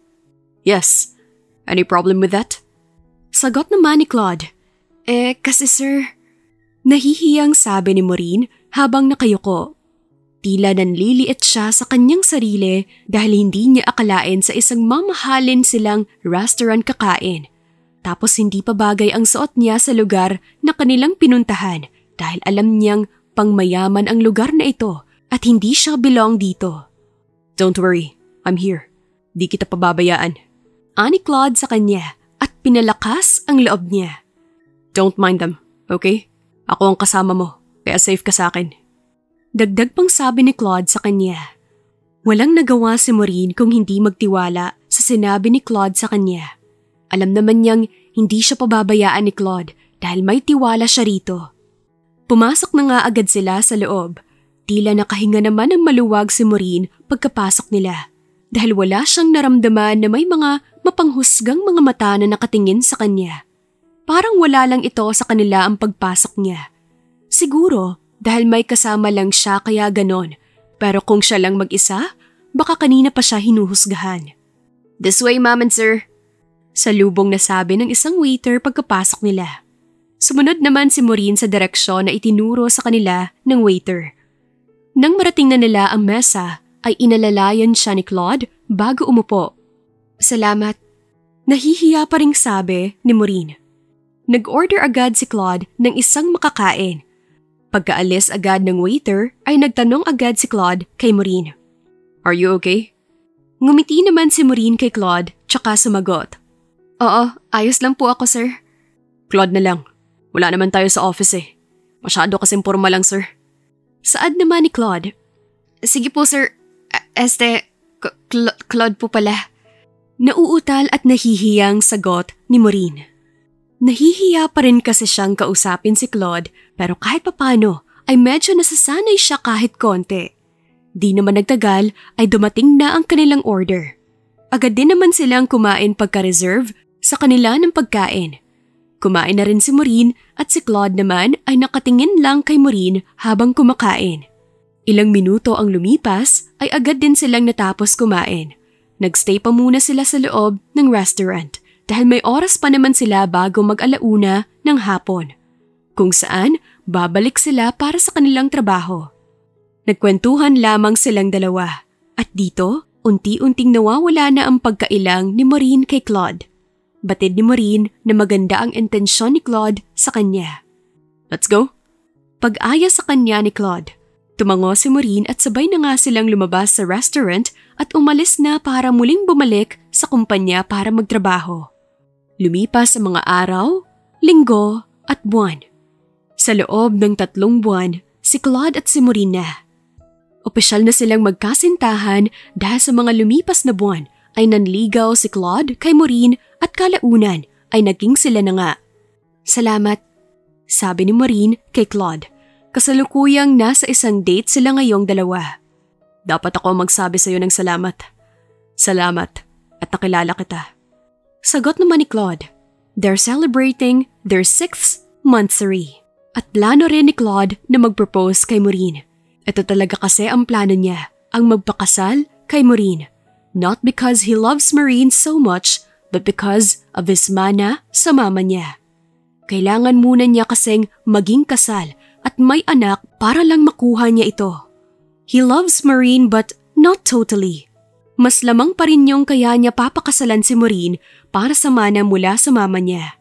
Yes. Any problem with that? Sagot naman ni Claude. Kasi sir, nahihiyang sabi ni Maureen habang nakayuko. Tila nanliliit siya sa kanyang sarili dahil hindi niya akalain sa isang mamahalin silang restaurant kakain. Tapos hindi pa bagay ang suot niya sa lugar na kanilang pinuntahan dahil alam niyang pangmayaman ang lugar na ito at hindi siya belong dito. Don't worry, I'm here. Di kita pababayaan. Ani Claude sa kanya at pinalakas ang loob niya. Don't mind them, okay? Ako ang kasama mo, kaya safe ka sa akin. Dagdag pang sabi ni Claude sa kanya. Walang nagawa si Maureen kung hindi magtiwala sa sinabi ni Claude sa kanya. Alam naman niyang hindi siya pababayaan ni Claude dahil may tiwala siya rito. Pumasok na nga agad sila sa loob. Tila nakahinga naman ng maluwag si Maureen pagkapasok nila dahil wala siyang naramdaman na may mga mapanghusgang mga mata na nakatingin sa kanya. Parang wala lang ito sa kanila ang pagpasok niya. Siguro dahil may kasama lang siya kaya ganon, pero kung siya lang mag-isa, baka kanina pa siya hinuhusgahan. This way, ma'am and sir. Salubong na sabi ng isang waiter pagkapasok nila. Sumunod naman si Maureen sa direksyon na itinuro sa kanila ng waiter. Nang marating na nila ang mesa, ay inalalayan siya ni Claude bago umupo. Salamat. Nahihiya pa ring sabi ni Maureen. Nag-order agad si Claude ng isang makakain. Pagkaalis agad ng waiter ay nagtanong agad si Claude kay Maureen. Are you okay? Ngumiti naman si Maureen kay Claude tsaka sumagot. Oo, ayos lang po ako sir. Claude na lang. Wala naman tayo sa office eh. Masyado kasing formal lang sir. Saad naman ni Claude. Sige po sir. Claude po pala. Nauutal at nahihiyang sagot ni Maureen. Nahihiya pa rin kasi siyang kausapin si Claude pero kahit papano ay medyo nasasanay siya kahit konti. Di naman nagtagal ay dumating na ang kanilang order. Agad din naman silang kumain pagka-reserve sa kanila ng pagkain. Kumain na rin si Maureen at si Claude naman ay nakatingin lang kay Maureen habang kumakain. Ilang minuto ang lumipas ay agad din silang natapos kumain. Nagstay pa muna sila sa loob ng restaurant dahil may oras pa naman sila bago mag-alauna ng hapon, kung saan babalik sila para sa kanilang trabaho. Nagkwentuhan lamang silang dalawa at dito unti-unting nawawala na ang pagkailang ni Maureen kay Claude. Batid ni Maureen na maganda ang intensyon ni Claude sa kanya. "Let's go." Pag-aya sa kanya ni Claude, tumango si Maureen at sabay na nga silang lumabas sa restaurant at umalis na para muling bumalik sa kumpanya para magtrabaho. Lumipas ang mga araw, linggo at buwan. Sa loob ng 3 buwan, si Claude at si Maureen na. Opisyal na silang magkasintahan dahil sa mga lumipas na buwan ay nanligaw si Claude kay Maureen at kalaunan ay naging sila na nga. "Salamat," sabi ni Maureen kay Claude. Kasalukuyang nasa isang date sila ngayong dalawa. "Dapat ako magsabi sa iyo ng salamat. Salamat at nakilala kita." Sagot naman ni Claude. They're celebrating their 6th monthsary. At plano rin ni Claude na mag-propose kay Maureen. Ito talaga kasi ang plano niya, ang magpakasal kay Maureen. Not because he loves Maureen so much, but because of his mana sa mama niya. Kailangan muna niya kasing maging kasal at may anak para lang makuha niya ito. He loves Maureen but not totally. Mas lamang pa rin yung kaya niya papakasalan si Maureen para sa mana mula sa mama niya.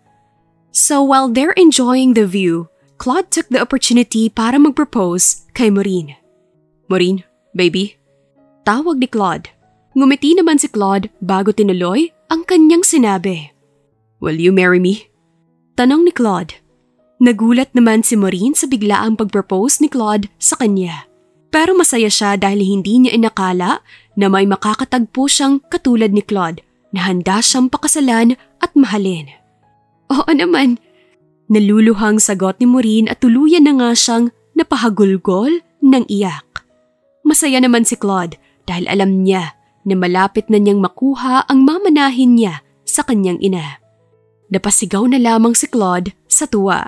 So while they're enjoying the view, Claude took the opportunity para mag-propose kay Maureen. "Maureen, baby?" Tawag ni Claude. Ngumiti naman si Claude bago tinuloy ang kanyang sinabi. "Will you marry me?" Tanong ni Claude. Nagulat naman si Maureen sa biglaang pag-propose ni Claude sa kanya. Pero masaya siya dahil hindi niya inakala na may makakatagpo siyang katulad ni Claude na handa siyang pakasalan at mahalin. "Oo naman." Naluluhang sagot ni Maureen at tuluyan na nga siyang napahagulgol ng iyak. Masaya naman si Claude dahil alam niya na malapit na niyang makuha ang mamanahin niya sa kanyang ina. Napasigaw na lamang si Claude sa tuwa.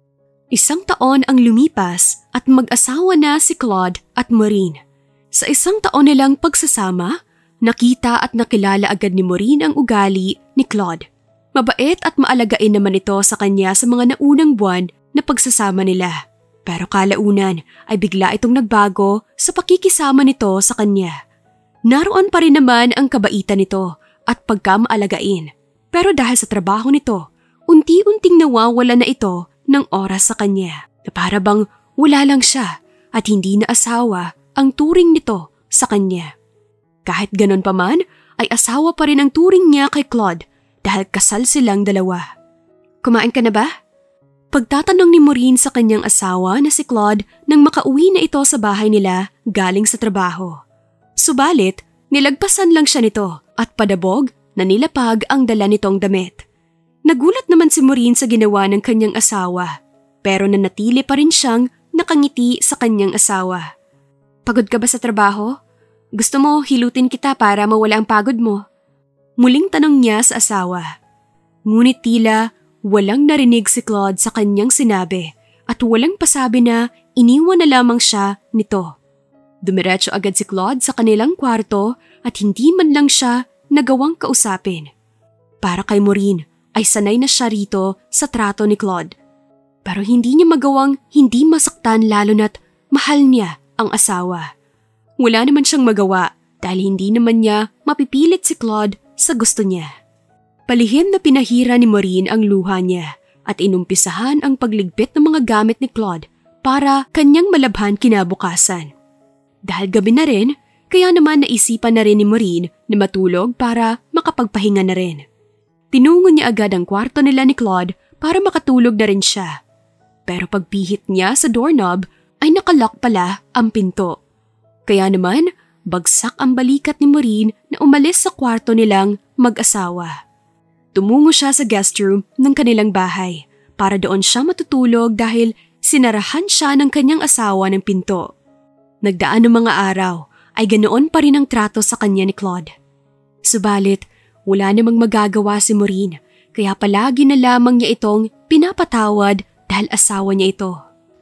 1 taon ang lumipas at mag-asawa na si Claude at Maureen. Sa 1 taon nilang pagsasama, nakita at nakilala agad ni Maureen ang ugali ni Claude. Mabait at maalagain naman ito sa kanya sa mga naunang buwan na pagsasama nila. Pero kalaunan ay bigla itong nagbago sa pakikisama nito sa kanya. Naroon pa rin naman ang kabaitan nito at pagkamaalagain. Pero dahil sa trabaho nito, unti-unting nawawala na ito ng oras sa kanya. Na para bang wala lang siya at hindi na asawa ang turing nito sa kanya. Kahit ganon pa man, ay asawa pa rin ang turing niya kay Claude dahil kasal silang dalawa. "Kumain ka na ba?" Pagtatanong ni Maureen sa kanyang asawa na si Claude nang makauwi na ito sa bahay nila galing sa trabaho. Subalit, nilagpasan lang siya nito at padabog na nilapag ang dala nitong damit. Nagulat naman si Maureen sa ginawa ng kanyang asawa, pero nanatili pa rin siyang nakangiti sa kanyang asawa. "Pagod ka ba sa trabaho? Gusto mo hilutin kita para mawala ang pagod mo?" Muling tanong niya sa asawa. Ngunit tila walang narinig si Claude sa kanyang sinabi at walang pasabi na iniwan na lamang siya nito. Dumiretso agad si Claude sa kanilang kwarto at hindi man lang siya nagawang kausapin. Para kay Maureen ay sanay na siya rito sa trato ni Claude. Pero hindi niya magawang hindi masaktan lalo na't mahal niya ang asawa. Wala naman siyang magawa dahil hindi naman niya mapipilit si Claude sa gusto niya. Palihim na pinahira ni Maureen ang luha niya at inumpisahan ang pagligpit ng mga gamit ni Claude para kanyang malabhan kinabukasan. Dahil gabi na rin, kaya naman naisipan na rin ni Maureen na matulog para makapagpahinga na rin. Tinungo niya agad ang kwarto nila ni Claude para makatulog na rin siya. Pero pagpihit niya sa doorknob ay nakalock pala ang pinto. Kaya naman, bagsak ang balikat ni Maureen na umalis sa kwarto nilang mag-asawa. Tumungo siya sa guest room ng kanilang bahay para doon siya matutulog dahil sinarahan siya ng kanyang asawa ng pinto. Nagdaan ng mga araw ay ganoon pa rin ang trato sa kanya ni Claude. Subalit, wala namang magagawa si Maureen kaya palagi na lamang niya itong pinapatawad dahil asawa niya ito.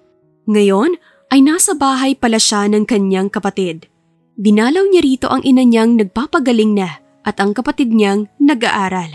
Ngayon ay nasa bahay pala siya ng kanyang kapatid. Dinalaw niya rito ang ina niyang nagpapagaling na at ang kapatid niyang nag-aaral.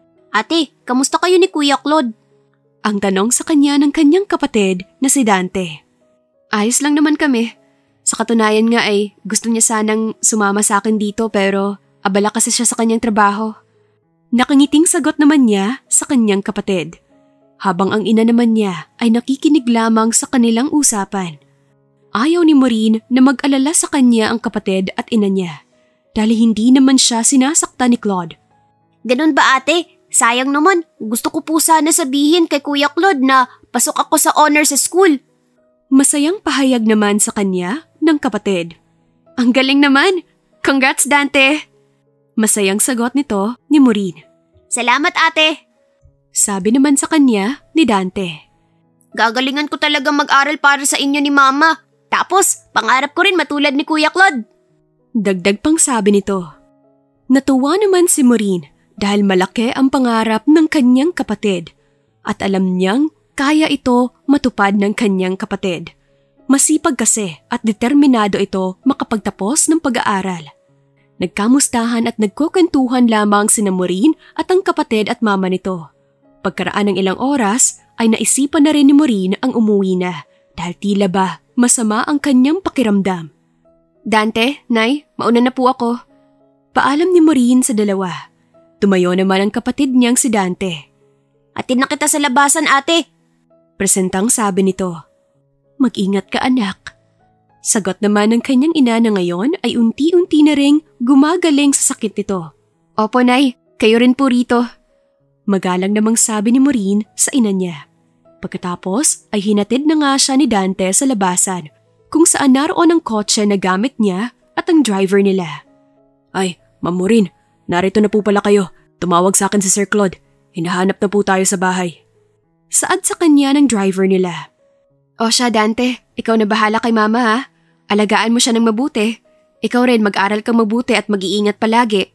Ate, kamusta kayo ni Kuya Claude? Ang tanong sa kanya ng kanyang kapatid na si Dante. Ayos lang naman kami. Sa katunayan nga ay gusto niya sanang sumama sa akin dito pero abala kasi siya sa kanyang trabaho. Nakangiting sagot naman niya sa kanyang kapatid. Habang ang ina naman niya ay nakikinig lamang sa kanilang usapan. Ayaw ni Maureen na mag-alala sa kanya ang kapatid at ina niya dahil hindi naman siya sinasaktan ni Claude. Ganun ba ate? Sayang naman, gusto ko po sana sabihin kay Kuya Claude na pasok ako sa honor sa school. Masayang pahayag naman sa kanya ng kapatid. Ang galing naman! Congrats Dante! Masayang sagot nito ni Maureen. Salamat ate! Sabi naman sa kanya ni Dante. Gagalingan ko talaga mag-aral para sa inyo ni Mama. Tapos, pangarap ko rin matulad ni Kuya Claude. Dagdag pang sabi nito. Natuwa naman si Maureen dahil malaki ang pangarap ng kanyang kapatid at alam niyang kaya ito matupad ng kanyang kapatid. Masipag kasi at determinado ito makapagtapos ng pag-aaral. Nagkamustahan at nagkukentuhan lamang sina Maureen at ang kapatid at mama nito. Pagkaraan ng ilang oras ay naisipan na rin ni Maureen ang umuwi na dahil tila ba masama ang kanyang pakiramdam. Dante, Nay, mauna na po ako. Paalam ni Maureen sa dalawa. Tumayo naman ang kapatid niyang si Dante. Atid na kita sa labasan ate. Presentang sabi nito. Mag-ingat ka anak. Sagot naman ng kanyang ina na ngayon ay unti-unti na ring gumagaling sa sakit nito. Opo Nay, kayo rin po rito. Magalang namang sabi ni Maureen sa ina niya. Pagkatapos ay hinatid na nga siya ni Dante sa labasan kung saan naroon ang kotse na gamit niya at ang driver nila. Ay, Ma'am Maureen, narito na po pala kayo. Tumawag sa akin si Sir Claude. Hinahanap na po tayo sa bahay. Saad sa kanya ng driver nila. O siya Dante, ikaw na bahala kay Mama ha. Alagaan mo siya ng mabuti. Ikaw rin mag-aral kang mabuti at mag-iingat palagi.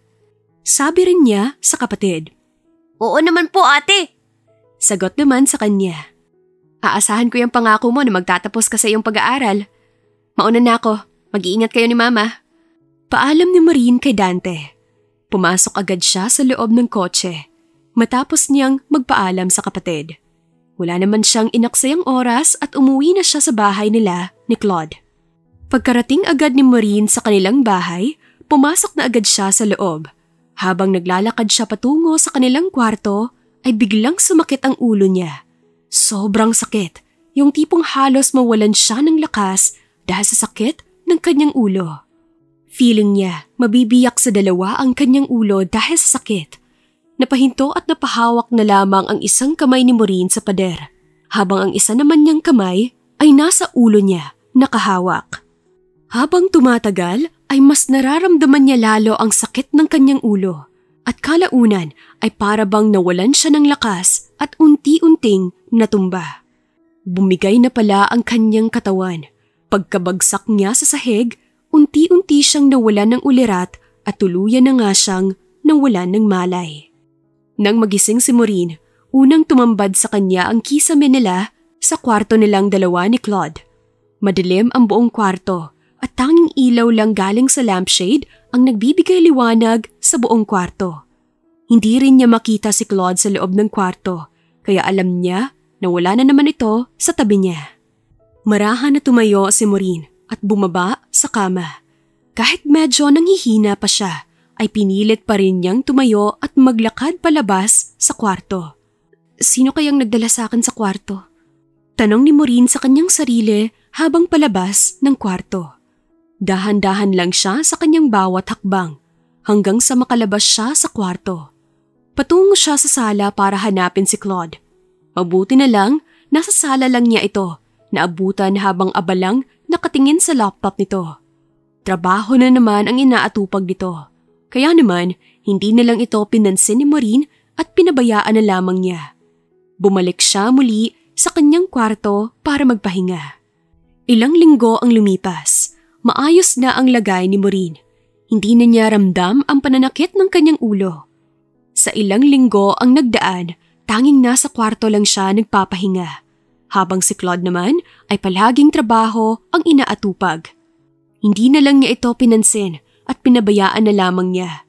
Sabi rin niya sa kapatid. Oo naman po ate. Sagot naman sa kanya. Aasahan ko yung pangako mo na magtatapos ka sa iyong pag-aaral. Mauna na ako. Mag-iingat kayo ni Mama. Paalam ni Maureen kay Dante. Pumasok agad siya sa loob ng kotse. Matapos niyang magpaalam sa kapatid. Wala naman siyang inaksayang oras at umuwi na siya sa bahay nila ni Claude. Pagkarating agad ni Maureen sa kanilang bahay, pumasok na agad siya sa loob. Habang naglalakad siya patungo sa kanilang kwarto, ay biglang sumakit ang ulo niya. Sobrang sakit, yung tipong halos mawalan siya ng lakas dahil sa sakit ng kanyang ulo. Feeling niya mabibiyak sa dalawa ang kanyang ulo dahil sa sakit. Napahinto at napahawak na lamang ang isang kamay ni Maureen sa pader, habang ang isa naman niyang kamay ay nasa ulo niya, nakahawak. Habang tumatagal ay mas nararamdaman niya lalo ang sakit ng kanyang ulo at kalaunan ay para bang nawalan siya ng lakas at unti-unting natumba. Bumigay na pala ang kanyang katawan. Pagkabagsak niya sa sahig, unti-unti siyang nawalan ng ulirat at tuluyan na nga siyang nawalan ng malay. Nang magising si Maureen, unang tumambad sa kanya ang kisame nila sa kwarto nilang dalawa ni Claude. Madilim ang buong kwarto at tanging ilaw lang galing sa lampshade ang nagbibigay liwanag sa buong kwarto. Hindi rin niya makita si Claude sa loob ng kwarto, kaya alam niya na wala na naman ito sa tabi niya. Marahan na tumayo si Maureen at bumaba sa kama. Kahit medyo nanghihina pa siya, ay pinilit pa rin niyang tumayo at maglakad palabas sa kwarto. Sino kayang nagdala sa akin sa kwarto? Tanong ni Maureen sa kanyang sarili habang palabas ng kwarto. Dahan-dahan lang siya sa kanyang bawat hakbang hanggang sa makalabas siya sa kwarto. Patungo siya sa sala para hanapin si Claude. Mabuti na lang, nasa sala lang niya ito, naabutan habang abalang nakatingin sa laptop nito. Trabaho na naman ang inaatupag nito. Kaya naman, hindi na lang ito pinansin ni Maureen at pinabayaan na lamang niya. Bumalik siya muli sa kanyang kwarto para magpahinga. Ilang linggo ang lumipas. Maayos na ang lagay ni Maureen. Hindi na niya ramdam ang pananakit ng kanyang ulo. Sa ilang linggo ang nagdaan, tanging nasa kwarto lang siya nagpapahinga. Habang si Claude naman ay palaging trabaho ang inaatupag. Hindi na lang niya ito pinansin at pinabayaan na lamang niya.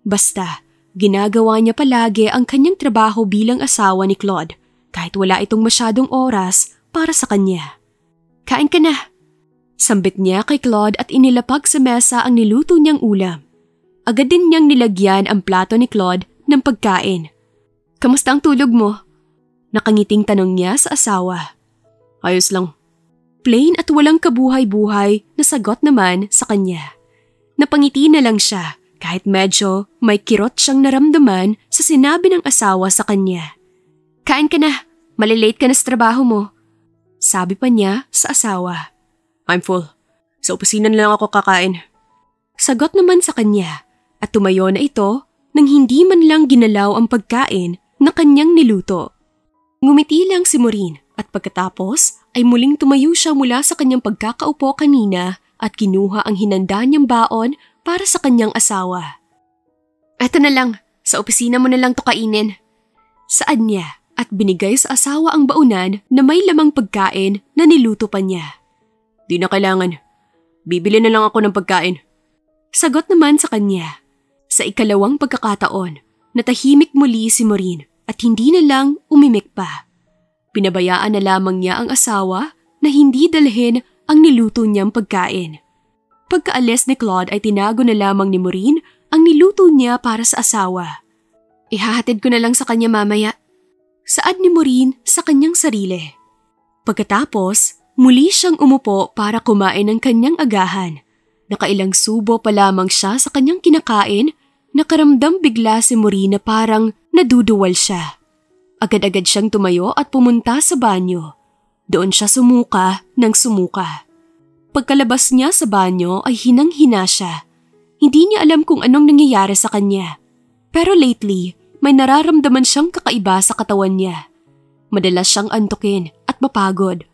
Basta, ginagawa niya palagi ang kanyang trabaho bilang asawa ni Claude kahit wala itong masyadong oras para sa kanya. Kain ka na. Sambit niya kay Claude at inilapag sa mesa ang niluto niyang ulam. Agad din niyang nilagyan ang plato ni Claude ng pagkain. Kamusta ang tulog mo? Nakangiting tanong niya sa asawa. Ayos lang. Plain at walang kabuhay-buhay na sagot naman sa kanya. Napangiti na lang siya kahit medyo may kirot siyang naramdaman sa sinabi ng asawa sa kanya. Kain ka na, malilate ka na sa trabaho mo. Sabi pa niya sa asawa. I'm full. Sa opisina na lang ako kakain. Sagot naman sa kanya at tumayo na ito nang hindi man lang ginalaw ang pagkain na kanyang niluto. Ngumiti lang si Maureen at pagkatapos ay muling tumayo siya mula sa kanyang pagkakaupo kanina at kinuha ang hinanda niyang baon para sa kanyang asawa. Eto na lang, sa opisina mo na lang to kainin. Saad niya at binigay sa asawa ang baunan na may lamang pagkain na niluto pa niya. Di na kailangan. Bibili na lang ako ng pagkain. Sagot naman sa kanya. Sa ikalawang pagkakataon, natahimik muli si Maureen at hindi na lang umimik pa. Pinabayaan na lamang niya ang asawa na hindi dalhin ang niluto niyang pagkain. Pagkaalis ni Claude ay tinago na lamang ni Maureen ang niluto niya para sa asawa. Ihahatid ko na lang sa kanya mamaya. Saad ni Maureen sa kanyang sarili. Pagkatapos, muli siyang umupo para kumain ng kanyang agahan. Nakailang subo pa lamang siya sa kanyang kinakain, nakaramdam bigla si Maureen na parang naduduwal siya. Agad-agad siyang tumayo at pumunta sa banyo. Doon siya sumuka ng sumuka. Pagkalabas niya sa banyo ay hinang-hina siya. Hindi niya alam kung anong nangyayari sa kanya. Pero lately, may nararamdaman siyang kakaiba sa katawan niya. Madalas siyang antukin at mapagod.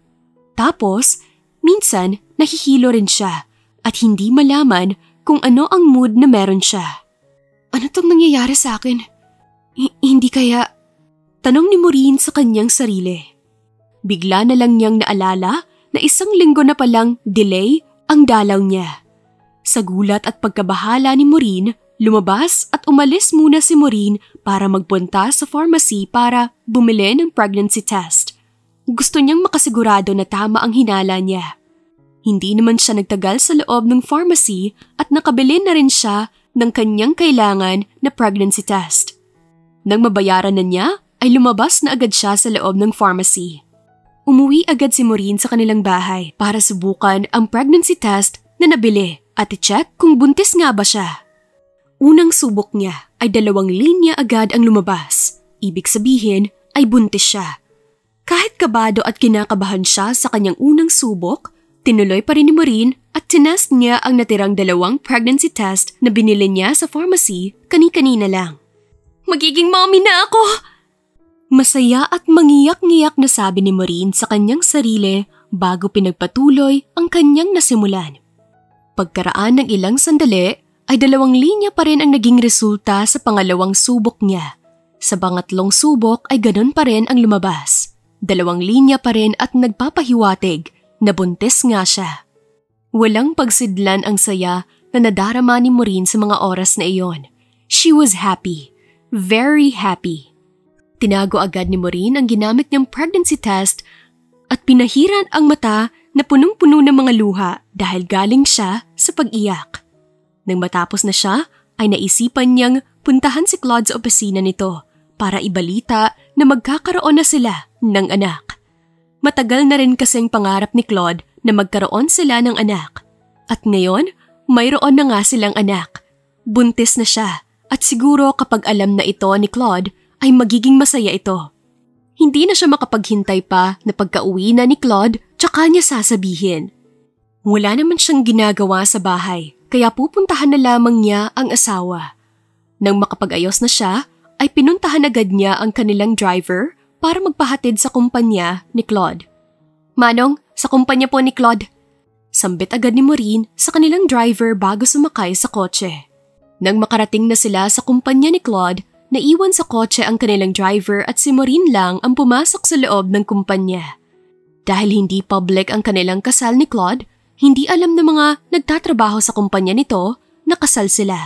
Tapos, minsan nahihilo rin siya at hindi malaman kung ano ang mood na meron siya. Ano tong nangyayari sa akin? Hindi kaya... Tanong ni Maureen sa kanyang sarili. Bigla na lang niyang naalala na 1 linggo na palang delay ang dalaw niya. Sa gulat at pagkabahala ni Maureen, lumabas at umalis muna si Maureen para magpunta sa pharmacy para bumili ng pregnancy test. Gusto niyang makasigurado na tama ang hinala niya. Hindi naman siya nagtagal sa loob ng pharmacy at nakabili na rin siya ng kanyang kailangan na pregnancy test. Nang mabayaran na niya, ay lumabas na agad siya sa loob ng pharmacy. Umuwi agad si Maureen sa kanilang bahay para subukan ang pregnancy test na nabili at i-check kung buntis nga ba siya. Unang subok niya ay 2 linya agad ang lumabas. Ibig sabihin ay buntis siya. Kahit kabado at kinakabahan siya sa kanyang unang subok, tinuloy pa rin ni Maureen at tinest niya ang natirang 2 pregnancy test na binili niya sa pharmacy kani-kanina lang. Magiging mommy na ako! Masaya at mangiyak-ngiyak na sabi ni Maureen sa kanyang sarili bago pinagpatuloy ang kanyang nasimulan. Pagkaraan ng ilang sandali ay 2 linya pa rin ang naging resulta sa pangalawang subok niya. Sa pangatlong subok ay ganun pa rin ang lumabas. 2 linya pa rin at nagpapahiwatig na buntis nga siya. Walang pagsidlan ang saya na nadarama ni Maureen sa mga oras na iyon. She was happy. Very happy. Tinago agad ni Maureen ang ginamit niyang pregnancy test at pinahiran ang mata na punong-puno ng mga luha dahil galing siya sa pag-iyak. Nang matapos na siya, ay naisipan niyang puntahan si Claude sa opisina nito para ibalita na magkakaroon na sila ng anak. Matagal na rin kasing pangarap ni Claude na magkaroon sila ng anak. At ngayon, mayroon na nga silang anak. Buntis na siya at siguro kapag alam na ito ni Claude, ay magiging masaya ito. Hindi na siya makapaghintay pa na pagka-uwi na ni Claude, tsaka niya sasabihin. Wala naman siyang ginagawa sa bahay, kaya pupuntahan na lamang niya ang asawa. Nang makapag-ayos na siya, ay pinuntahan agad niya ang kanilang driver para magpahatid sa kumpanya ni Claude. Manong, sa kumpanya po ni Claude. Sambit agad ni Maureen sa kanilang driver bago sumakay sa kotse. Nang makarating na sila sa kumpanya ni Claude, naiwan sa kotse ang kanilang driver at si Maureen lang ang pumasok sa loob ng kumpanya. Dahil hindi public ang kanilang kasal ni Claude, hindi alam ng mga nagtatrabaho sa kumpanya nito na kasal sila.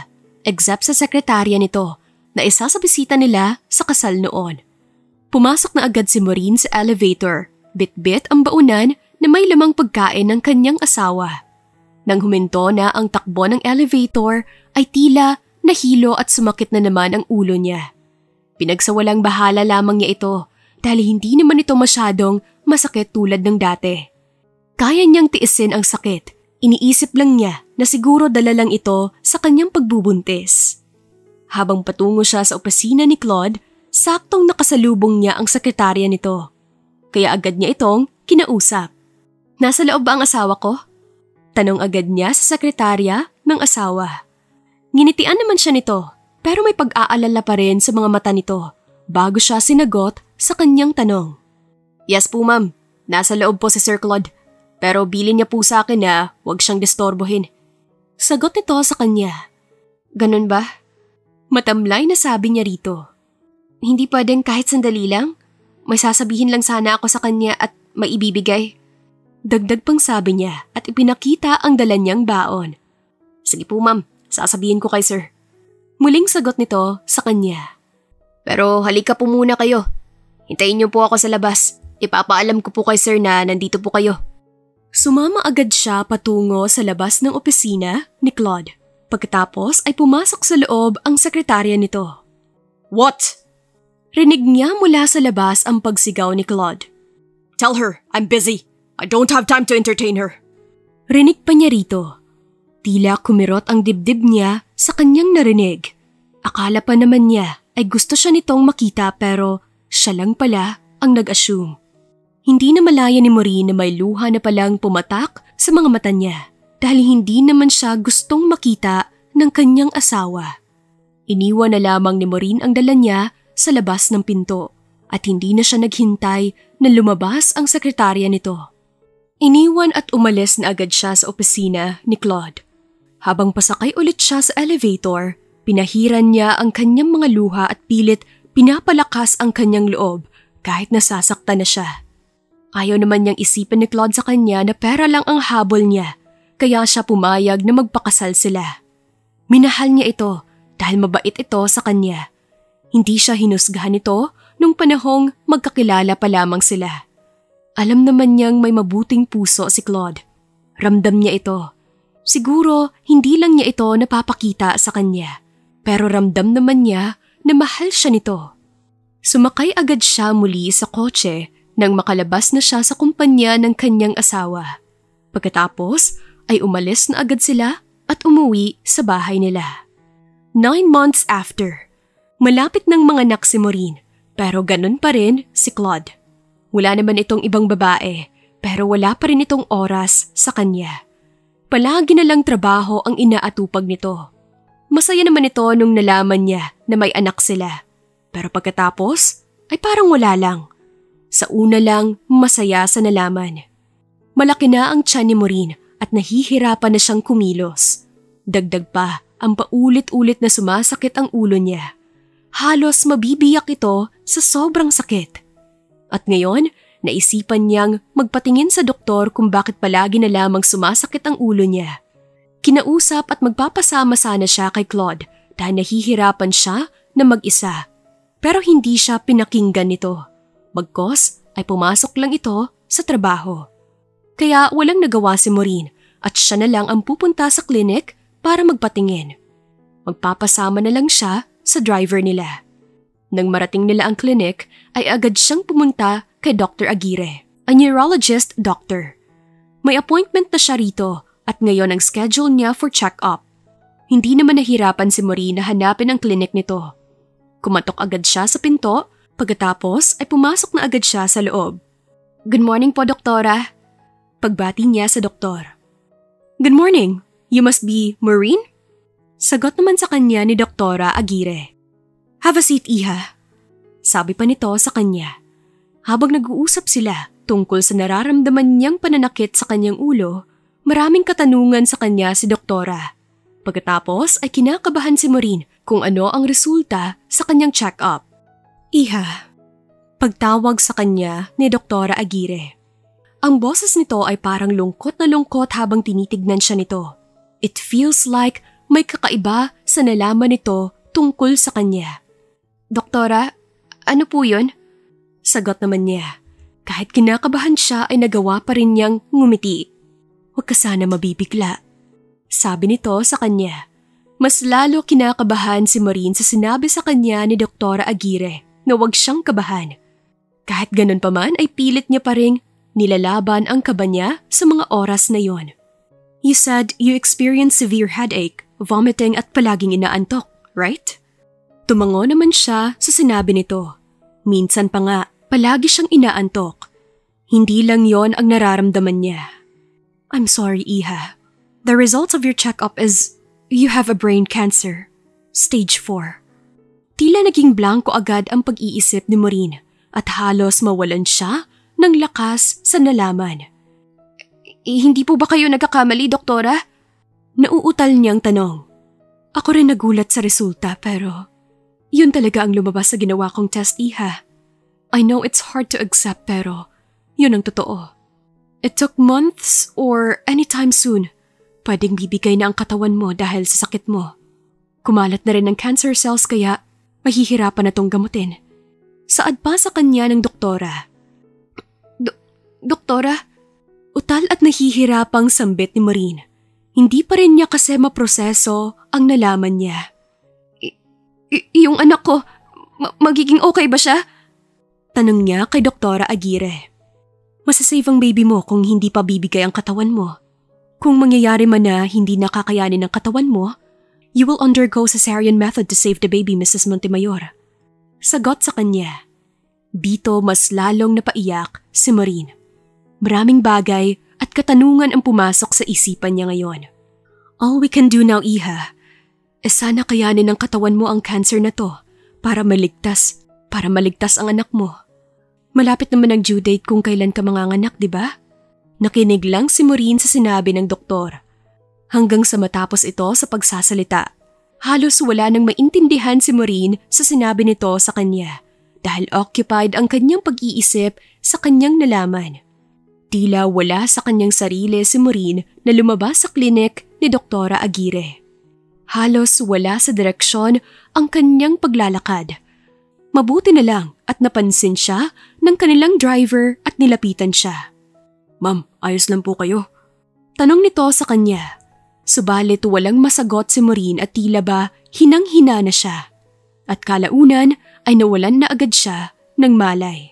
except sa sekretarya nito na isa sa bisita nila sa kasal noon. Pumasok na agad si Maureen sa elevator, bit-bit ang baunan na may lamang pagkain ng kanyang asawa. Nang huminto na ang takbo ng elevator ay tila nahilo at sumakit na naman ang ulo niya. Pinagsawalang bahala lamang niya ito dahil hindi naman ito masyadong masakit tulad ng dati. Kaya niyang tiisin ang sakit, iniisip lang niya na siguro dala lang ito sa kanyang pagbubuntis. Habang patungo siya sa opisina ni Claude, saktong nakasalubong niya ang sekretarya nito. Kaya agad niya itong kinausap. Nasa loob ba ang asawa ko? Tanong agad niya sa sekretarya ng asawa. Nginitian naman siya nito pero may pag-aalala pa rin sa mga mata nito bago siya sinagot sa kanyang tanong. Yes po ma'am, nasa loob po si Sir Claude pero bilin niya po sa akin na huwag siyang distorbohin. Sagot nito sa kanya. Ganun ba? Matamlay na sabi niya rito. Hindi pwedeng kahit sandali lang? May sasabihin lang sana ako sa kanya at maibibigay. Dagdag pang sabi niya at ipinakita ang dala niyang baon. Sige po ma'am, sasabihin ko kay sir. Muling sagot nito sa kanya. Pero halika po muna kayo. Hintayin niyo po ako sa labas. Ipapaalam ko po kay sir na nandito po kayo. Sumama agad siya patungo sa labas ng opisina ni Claude. Pagkatapos ay pumasok sa loob ang sekretarya nito. What? Rinig niya mula sa labas ang pagsigaw ni Claude. Tell her, I'm busy. I don't have time to entertain her. Rinig pa niya rito. Tila kumirot ang dibdib niya sa kanyang narinig. Akala pa naman niya ay gusto siya nitong makita pero siya lang pala ang nag-assume. Hindi na malaya ni Maureen na may luha na palang pumatak sa mga mata niya dahil hindi naman siya gustong makita ng kanyang asawa. Iniwan na lamang ni Maureen ang dala niya sa labas ng pinto at hindi na siya naghintay na lumabas ang sekretarya nito. Iniwan at umalis na agad siya sa opisina ni Claude. Habang pasakay ulit siya sa elevator, pinahiran niya ang kanyang mga luha at pilit pinapalakas ang kanyang loob kahit nasasaktan na siya. Ayaw naman niyang isipin ni Claude sa kanya na pera lang ang habol niya, kaya siya pumayag na magpakasal sila. Minahal niya ito dahil mabait ito sa kanya. Hindi siya hinusgahan nito nung panahong magkakilala pa lamang sila. Alam naman niyang may mabuting puso si Claude. Ramdam niya ito. Siguro hindi lang niya ito napapakita sa kanya, pero ramdam naman niya na mahal siya nito. Sumakay agad siya muli sa kotse nang makalabas na siya sa kumpanya ng kanyang asawa. Pagkatapos ay umalis na agad sila at umuwi sa bahay nila. 9 months after, malapit ng mga anak si Maureen pero ganun pa rin si Claude. Wala naman itong ibang babae pero wala pa rin itong oras sa kanya. Palagi na lang trabaho ang inaatupag nito. Masaya naman ito nung nalaman niya na may anak sila. Pero pagkatapos ay parang wala lang. Sa una lang masaya sa nalaman. Malaki na ang tiyan ni Maureen at nahihirapan na siyang kumilos. Dagdag pa ang paulit-ulit na sumasakit ang ulo niya. Halos mabibiyak ito sa sobrang sakit. At ngayon, naisipan niyang magpatingin sa doktor kung bakit palagi na lamang sumasakit ang ulo niya. Kinausap at magpapasama sana siya kay Claude dahil nahihirapan siya na mag-isa. Pero hindi siya pinakinggan nito. Bagkos ay pumasok lang ito sa trabaho. Kaya walang nagawa si Maureen at siya na lang ang pupunta sa clinic para magpatingin. Magpapasama na lang siya sa driver nila. Nang marating nila ang clinic ay agad siyang pumunta kay Dr. Aguirre, a neurologist doctor. May appointment na siya rito at ngayon ang schedule niya for check-up. Hindi naman nahirapan si Maureen na hanapin ang clinic nito. Kumatok agad siya sa pinto, pagkatapos ay pumasok na agad siya sa loob. Good morning po, doktora. Pagbati niya sa doktor. Good morning. You must be Maureen? Sagot naman sa kanya ni Doktora Aguirre. Have a seat, Iha. Sabi pa nito sa kanya. Habang nag-uusap sila tungkol sa nararamdaman niyang pananakit sa kanyang ulo, maraming katanungan sa kanya si Doktora. Pagkatapos ay kinakabahan si Maureen kung ano ang resulta sa kanyang check-up. Iha, pagtawag sa kanya ni Doktora Aguirre. Ang boses nito ay parang lungkot na lungkot habang tinitignan siya nito. It feels like may kakaiba sa nalaman nito tungkol sa kanya. "Doktora, ano po yun?" Sagot naman niya. Kahit kinakabahan siya ay nagawa pa rin niyang ngumiti. "Huwag ka sana mabibigla," sabi nito sa kanya. Mas lalo kinakabahan si Maureen sa sinabi sa kanya ni Doktora Aguirre na huwag siyang kabahan. Kahit ganun pa man ay pilit niya pa ring nilalaban ang kaba niya sa mga oras na yon. "You said you experienced severe headache, vomiting at palaging inaantok, right?" Tumango naman siya sa sinabi nito. Minsan pa nga, palagi siyang inaantok. Hindi lang yon ang nararamdaman niya. "I'm sorry, Iha. The results of your checkup is you have a brain cancer. Stage 4. Tila naging blanko agad ang pag-iisip ni Maureen at halos mawalan siya ng lakas sa nalaman. Hindi po ba kayo nagkakamali, Doktora?" Nauutal niyang tanong. "Ako rin nagulat sa resulta pero yun talaga ang lumabas sa ginawa kong test, Iha. I know it's hard to accept pero yun ang totoo. It took months or anytime soon. Pwedeng bibigay na ang katawan mo dahil sa sakit mo. Kumalat na rin ng cancer cells kaya mahihirapan na tong gamutin." Saad pa sa kanya ng doktora. Doktora? Utal at nahihirapang sambit ni Maureen. Hindi pa rin niya kasi maproseso ang nalaman niya. Yung anak ko, magiging okay ba siya?" Tanong niya kay Doktora Aguirre. "Masasave ang baby mo kung hindi pa bibigay ang katawan mo. Kung mangyayari man na hindi nakakayanin ng katawan mo, you will undergo cesarean method to save the baby, Mrs. Montemayor." Sagot sa kanya. Dito mas lalong napaiyak si Maureen. Maraming bagay at katanungan ang pumasok sa isipan niya ngayon. "All we can do now, Iha, sana kayanin ng katawan mo ang cancer na to para maligtas ang anak mo. Malapit naman ang due date kung kailan ka manganganak, di ba?" Nakinig lang si Maureen sa sinabi ng doktor. Hanggang sa matapos ito sa pagsasalita, halos wala nang maintindihan si Maureen sa sinabi nito sa kanya dahil occupied ang kanyang pag-iisip sa kanyang nalaman. Tila wala sa kanyang sarili si Maureen na lumabas sa klinik ni Doktora Aguirre. Halos wala sa direksyon ang kanyang paglalakad. Mabuti na lang at napansin siya ng kanilang driver at nilapitan siya. "Ma'am, ayos lang po kayo?" Tanong nito sa kanya. Subalit walang masagot si Maureen at tila ba hinang-hina na siya. At kalaunan ay nawalan na agad siya ng malay.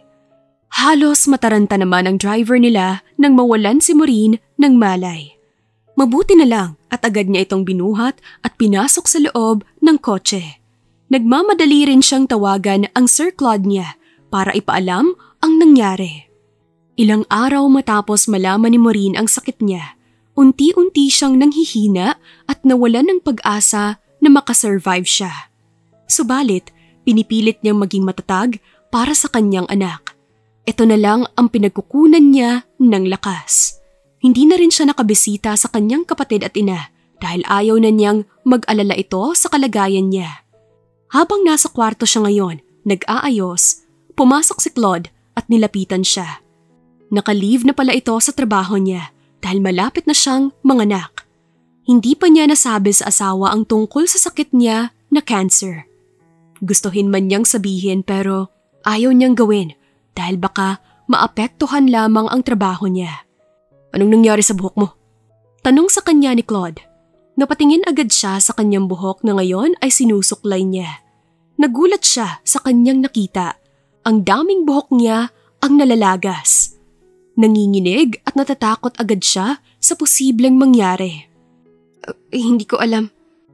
Halos mataranta naman ang driver nila nang mawalan si Maureen ng malay. Mabuti na lang at agad niya itong binuhat at pinasok sa loob ng kotse. Nagmamadali rin siyang tawagan ang Sir Claude niya para ipaalam ang nangyari. Ilang araw matapos malaman ni Maureen ang sakit niya, unti-unti siyang nanghihina at nawalan ng pag-asa na makasurvive siya. Subalit, pinipilit niyang maging matatag para sa kanyang anak. Ito na lang ang pinagkukunan niya ng lakas. Hindi na rin siya nakabisita sa kanyang kapatid at ina dahil ayaw na niyang mag-alala ito sa kalagayan niya. Habang nasa kwarto siya ngayon, nag-aayos, pumasok si Claude at nilapitan siya. Naka-leave na pala ito sa trabaho niya dahil malapit na siyang manganak. Hindi pa niya nasabi sa asawa ang tungkol sa sakit niya na cancer. Gustuhin man niyang sabihin pero ayaw niyang gawin dahil baka maapektuhan lamang ang trabaho niya. "Anong nangyari sa buhok mo?" Tanong sa kanya ni Claude. Napatingin agad siya sa kanyang buhok na ngayon ay sinusuklay niya. Nagulat siya sa kanyang nakita. Ang daming buhok niya ang nalalagas. Nanginginig at natatakot agad siya sa posibleng mangyari. Hindi ko alam."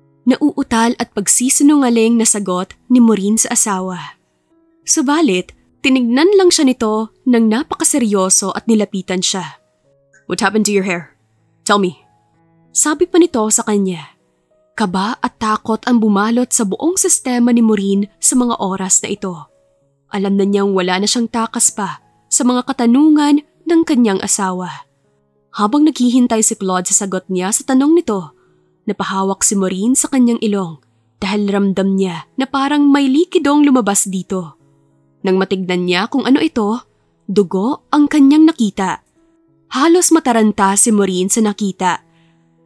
Nauutal at pagsisinungaling na sagot ni Maureen sa asawa. Subalit, tinignan lang siya nito nang napakaseryoso at nilapitan siya. "What happened to your hair? Tell me." Sabi pa nito sa kanya. Kaba at takot ang bumalot sa buong sistema ni Maureen sa mga oras na ito. Alam na niyang wala na siyang takas pa sa mga katanungan ng kanyang asawa. Habang naghihintay si Claude sa sagot niya sa tanong nito, napahawak si Maureen sa kanyang ilong dahil ramdam niya na parang may likidong lumabas dito. Nang matignan niya kung ano ito, dugo ang kanyang nakita. Halos mataranta si Maureen sa nakita.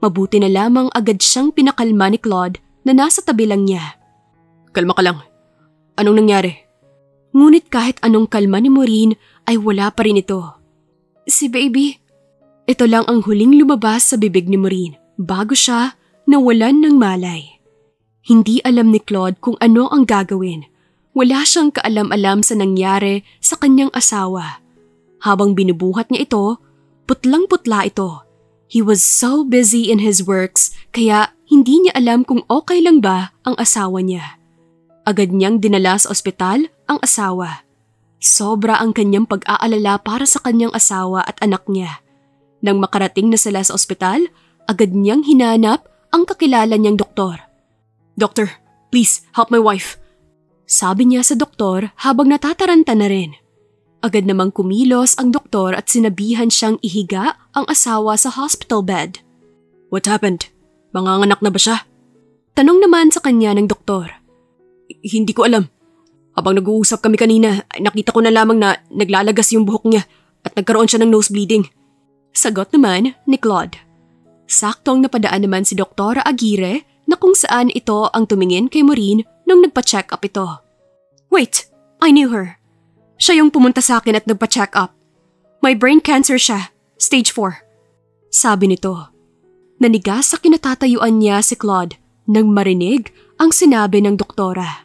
Mabuti na lamang agad siyang pinakalma ni Claude na nasa tabi lang niya. Kalma ka lang. Anong nangyari? Ngunit kahit anong kalma ni Maureen ay wala pa rin ito. Si baby. Ito lang ang huling lumabas sa bibig ni Maureen bago siya nawalan ng malay. Hindi alam ni Claude kung ano ang gagawin. Wala siyang kaalam-alam sa nangyari sa kanyang asawa. Habang binubuhat niya ito, putlang-putla ito. He was so busy in his works kaya hindi niya alam kung okay lang ba ang asawa niya. Agad niyang dinala sa ospital ang asawa. Sobra ang kanyang pag-aalala para sa kanyang asawa at anak niya. Nang makarating na sila sa ospital, agad niyang hinanap ang kakilala niyang doktor. Doctor, please help my wife. Sabi niya sa doktor habang natataranta na rin. Agad namang kumilos ang doktor at sinabihan siyang ihiga ang asawa sa hospital bed. What happened? Manganganak na ba siya? Tanong naman sa kanya ng doktor. Hindi ko alam. Habang nag-uusap kami kanina, nakita ko na lamang na naglalagas yung buhok niya at nagkaroon siya ng nose bleeding. Sagot naman ni Claude. Saktong napadaan naman si Doktora Aguirre na kung saan ito ang tumingin kay Maureen nung nagpa-check up ito. Wait, I knew her. Siya yung pumunta sa akin at nagpa-check up. May brain cancer siya, stage 4. Sabi nito. Nanigas sa kinatatayuan niya si Claude nang marinig ang sinabi ng doktora.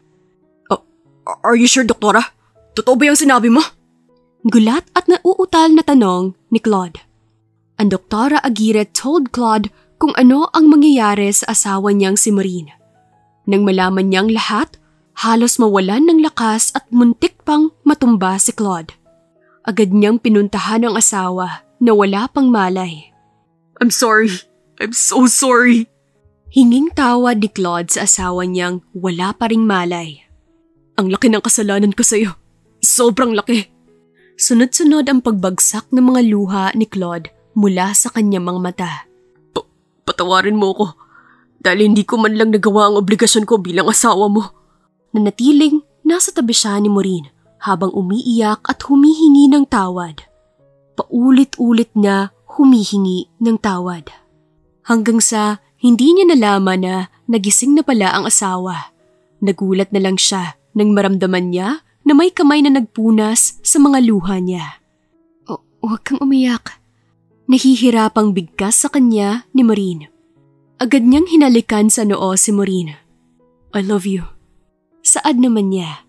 Are you sure, doktora? Totoo ba yung sinabi mo? Gulat at nauutal na tanong ni Claude. Ang Doktora Aguirre told Claude kung ano ang mangyayari sa asawa niyang si Maureen. Nang malaman niyang lahat, halos mawalan ng lakas at muntik pang matumba si Claude. Agad niyang pinuntahan ang asawa na wala pang malay. I'm sorry. I'm so sorry. Hinging tawad ni Claude sa asawa niyang wala pa ring malay. Ang laki ng kasalanan ko sa'yo. Sobrang laki. Sunod-sunod ang pagbagsak ng mga luha ni Claude mula sa kanyang mga mata. Patawarin mo ko dahil hindi ko man lang nagawa ang obligasyon ko bilang asawa mo. Nanatiling nasa tabi siya ni Maureen habang umiiyak at humihingi ng tawad. Paulit-ulit na humihingi ng tawad. Hanggang sa hindi niya nalaman na nagising na pala ang asawa. Nagulat na lang siya nang maramdaman niya na may kamay na nagpunas sa mga luha niya. Huwag kang umiyak. Nahihirapang bigkas sa kanya ni Maureen. Agad niyang hinalikan sa noo si Maureen. I love you. Saad naman niya.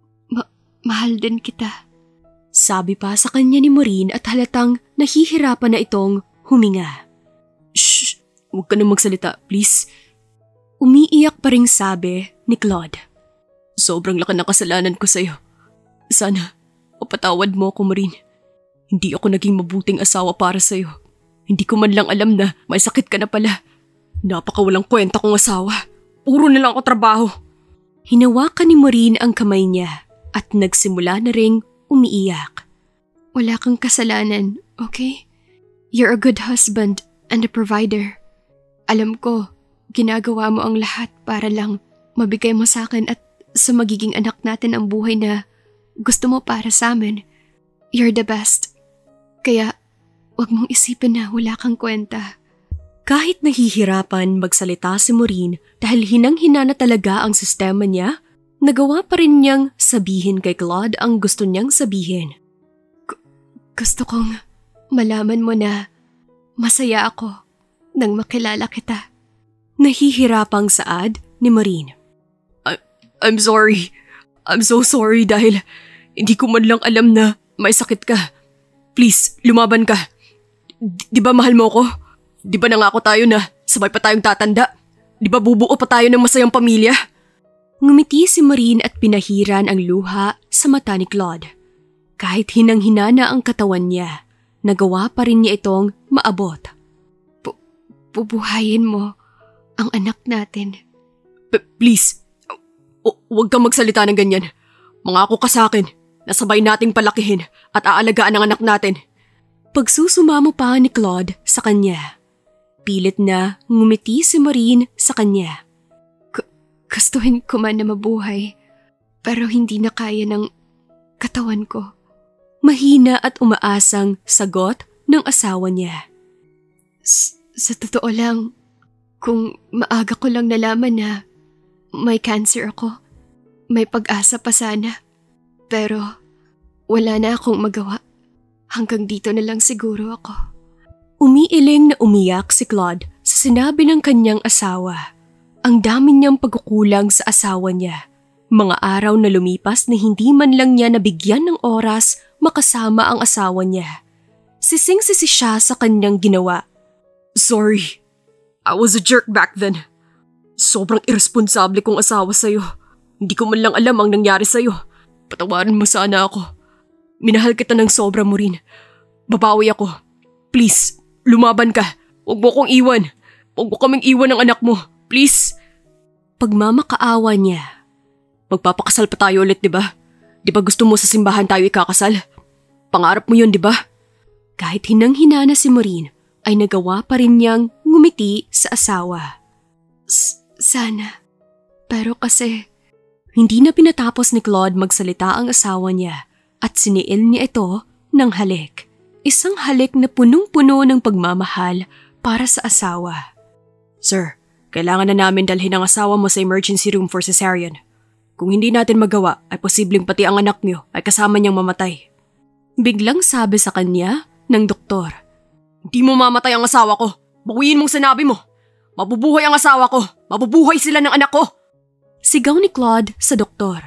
Mahal din kita. Sabi pa sa kanya ni Maureen at halatang nahihirapan na itong huminga. Shh! Huwag ka na magsalita, please. Umiiyak pa ring sabi ni Claude. Sobrang laki ng kasalanan ko sa'yo. Sana, mapatawad mo ako, Maureen. Hindi ako naging mabuting asawa para sa'yo. Hindi ko man lang alam na may sakit ka na pala. Napakawalang kwenta kong asawa. Puro na lang ako trabaho. Hinawakan ni Maureen ang kamay niya at nagsimula na ring umiiyak. Wala kang kasalanan, okay? You're a good husband and a provider. Alam ko, ginagawa mo ang lahat para lang mabigay mo sa akin at sa magiging anak natin ang buhay na gusto mo para sa amin. You're the best. Kaya, wag mong isipin na wala kang kwenta. Kahit nahihirapan magsalita si Maureen dahil hinang-hina na talaga ang sistema niya, nagawa pa rin niyang sabihin kay Claude ang gusto niyang sabihin. Gusto kong malaman mo na masaya ako nang makilala kita. Nahihirapang saad ni Maureen. I'm sorry. I'm so sorry dahil hindi ko man lang alam na may sakit ka. Please, lumaban ka. Di ba mahal mo ko? Di ba nangako tayo na sabay pa tayong tatanda? Di ba bubuo pa tayo ng masayang pamilya? Ngumiti si Maureen at pinahiran ang luha sa mata ni Claude. Kahit hinang-hina na ang katawan niya, nagawa pa rin niya itong maabot. Bubuhayin mo ang anak natin. Please, huwag kang magsalita ng ganyan. Mangako ka sa akin na sabay nating palakihin at aalagaan ang anak natin. Pagsusumamo pa ni Claude sa kanya. Pilit na ngumiti si Maureen sa kanya. Gustuhin ko man na mabuhay, pero hindi na kaya ng katawan ko. Mahina at umaasang sagot ng asawa niya. Sa totoo lang, Kung maaga ko lang nalaman na may cancer ako, may pag-asa pa sana. Pero wala na akong magawa. Hanggang dito na lang siguro ako. Umiiling na umiyak si Claude sa sinabi ng kanyang asawa. Ang dami niyang pagkukulang sa asawa niya. Mga araw na lumipas na hindi man lang niya nabigyan ng oras makasama ang asawa niya. Sising-sisi siya sa kanyang ginawa. Sorry. I was a jerk back then. Sobrang irresponsable kong asawa sa'yo. Hindi ko man lang alam ang nangyari sa'yo. Patawarin mo sana ako. Minahal kita ng sobra mo rin. Babawi ako. Please, lumaban ka. Huwag mo kong iwan. Huwag mo kaming iwan ng anak mo. Please. Pagmamakaawa niya. Magpapakasal pa tayo ulit, di ba? Di ba gusto mo sa simbahan tayo ikakasal? Pangarap mo yun, di ba? Kahit hinang-hina na si Maureen, ay nagawa pa rin niyang ngumiti sa asawa. Sana. Pero kasi, hindi na pinatapos ni Claude magsalita ang asawa niya at siniil niya ito ng halik. Isang halik na punong-puno ng pagmamahal para sa asawa. Sir, kailangan na namin dalhin ang asawa mo sa emergency room for cesarean. Kung hindi natin magawa, ay posibleng pati ang anak niyo ay kasama niyang mamatay. Biglang sabi sa kanya ng doktor. Hindi mo mamatay ang asawa ko. Bawiin mong sinabi mo. Mabubuhay ang asawa ko. Mabubuhay sila ng anak ko. Sigaw ni Claude sa doktor.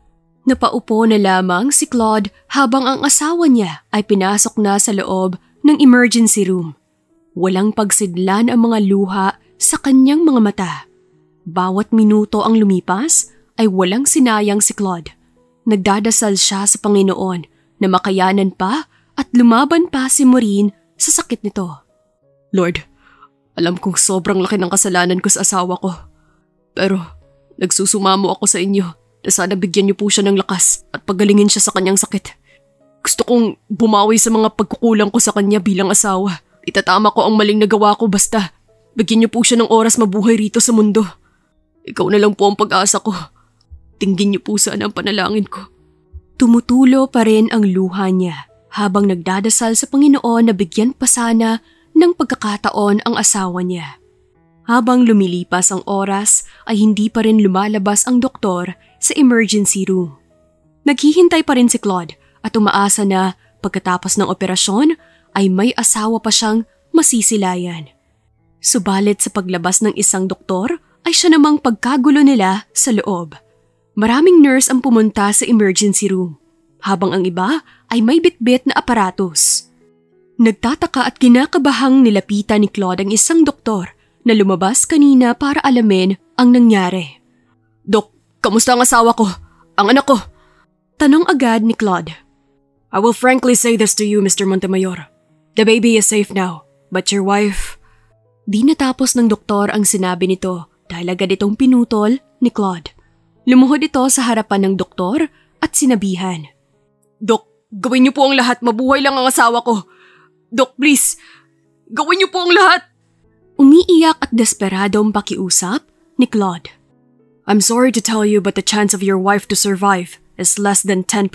Napaupo na lamang si Claude habang ang asawa niya ay pinasok na sa loob ng emergency room. Walang pagsidlan ang mga luha sa kanyang mga mata. Bawat minuto ang lumipas ay walang sinayang si Claude. Nagdadasal siya sa Panginoon na makayanan pa at lumaban pa si Maureen sa sakit nito. Lord, alam kong sobrang laki ng kasalanan ko sa asawa ko. Pero nagsusumamo ako sa inyo na sana bigyan niyo po siya ng lakas at pagalingin siya sa kanyang sakit. Gusto kong bumawi sa mga pagkukulang ko sa kanya bilang asawa. Itatama ko ang maling nagawa ko basta bigyan niyo po siya ng oras mabuhay rito sa mundo. Ikaw na lang po ang pag-asa ko. Tinggin niyo po sana ang panalangin ko. Tumutulo pa rin ang luha niya habang nagdadasal sa Panginoon na bigyan pa sana ng pagkakataon ang asawa niya. Habang lumilipas ang oras ay hindi pa rin lumalabas ang doktor sa emergency room. Naghihintay pa rin si Claude at umaasa na pagkatapos ng operasyon ay may asawa pa siyang masisilayan. Subalit sa paglabas ng isang doktor ay siya namang pagkagulo nila sa loob. Maraming nurse ang pumunta sa emergency room, habang ang iba ay may bitbit na aparatos. Nagtataka at kinakabahang nilapitan ni Claude ang isang doktor na lumabas kanina para alamin ang nangyari. Dok, kamusta ang asawa ko? Ang anak ko? Tanong agad ni Claude. I will frankly say this to you, Mr. Montemayor. The baby is safe now, but your wife... Di natapos ng doktor ang sinabi nito dahil agad itong pinutol ni Claude. Lumuhod ito sa harapan ng doktor at sinabihan. Dok, gawin niyo po ang lahat. Mabuhay lang ang asawa ko. Dok, please. Gawin niyo po ang lahat. Umiiyak at desperadong pakiusap ni Claude. I'm sorry to tell you but the chance of your wife to survive is less than 10%.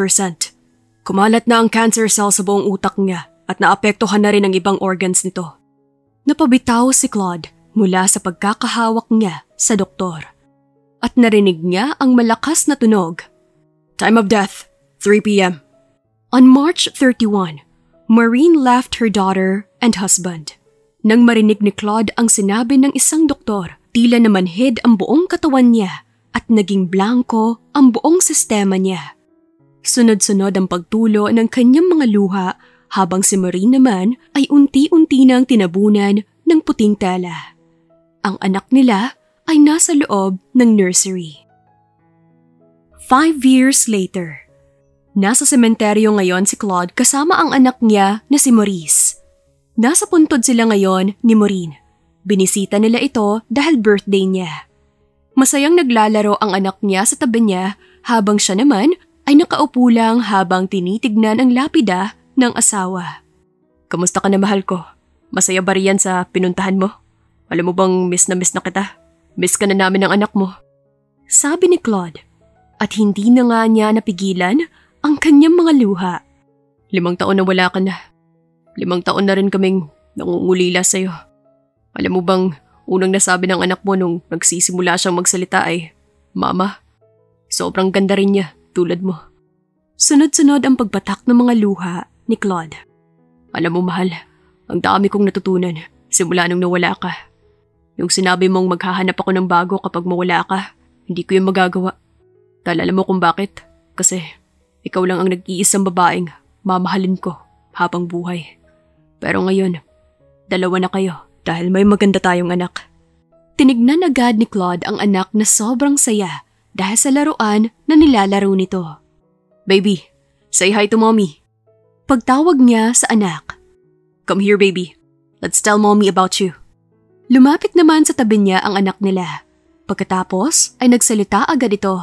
Kumalat na ang cancer cell sa buong utak niya at naapektuhan na rin ang ibang organs nito. Napabitaw si Claude mula sa pagkakahawak niya sa doktor. At narinig niya ang malakas na tunog. Time of death, 3 p.m. On March 31, Maureen left her daughter and husband. Nang marinig ni Claude ang sinabi ng isang doktor, tila namanhid ang buong katawan niya at naging blanko ang buong sistema niya. Sunod-sunod ang pagtulo ng kanyang mga luha habang si Maureen naman ay unti-unti nang tinabunan ng puting tela. Ang anak nila ay nasa loob ng nursery. 5 years later, nasa sementeryo ngayon si Claude kasama ang anak niya na si Maurice. Nasa puntod sila ngayon ni Maureen. Binisita nila ito dahil birthday niya. Masayang naglalaro ang anak niya sa tabi niya habang siya naman ay nakaupo lang habang tinitignan ang lapida ng asawa. Kamusta ka na, mahal ko? Masaya ba riyan sa pinuntahan mo? Alam mo bang miss na kita? Miss ka na namin ng anak mo. Sabi ni Claude, at hindi na nga niya napigilan ang kanyang mga luha. 5 taon na wala ka na. 5 taon na rin kaming nangungulila sa'yo. Alam mo bang unang nasabi ng anak mo nung nagsisimula siyang magsalita ay, Mama, sobrang ganda rin niya, tulad mo. Sunod-sunod ang pagbatak ng mga luha ni Claude. Alam mo mahal, ang dami kong natutunan simula nung nawala ka. Yung sinabi mong maghahanap ako ng bago kapag mawala ka, hindi ko yung magagawa. Dahil alam mo kung bakit? Kasi ikaw lang ang nag-iisang babaeng mamahalin ko habang buhay. Pero ngayon, dalawa na kayo dahil may maganda tayong anak. Tinignan agad ni Claude ang anak na sobrang saya dahil sa laruan na nilalaro nito. Baby, say hi to mommy. Pagtawag niya sa anak. Come here baby, let's tell mommy about you. Lumapit naman sa tabi niya ang anak nila. Pagkatapos ay nagsalita agad ito.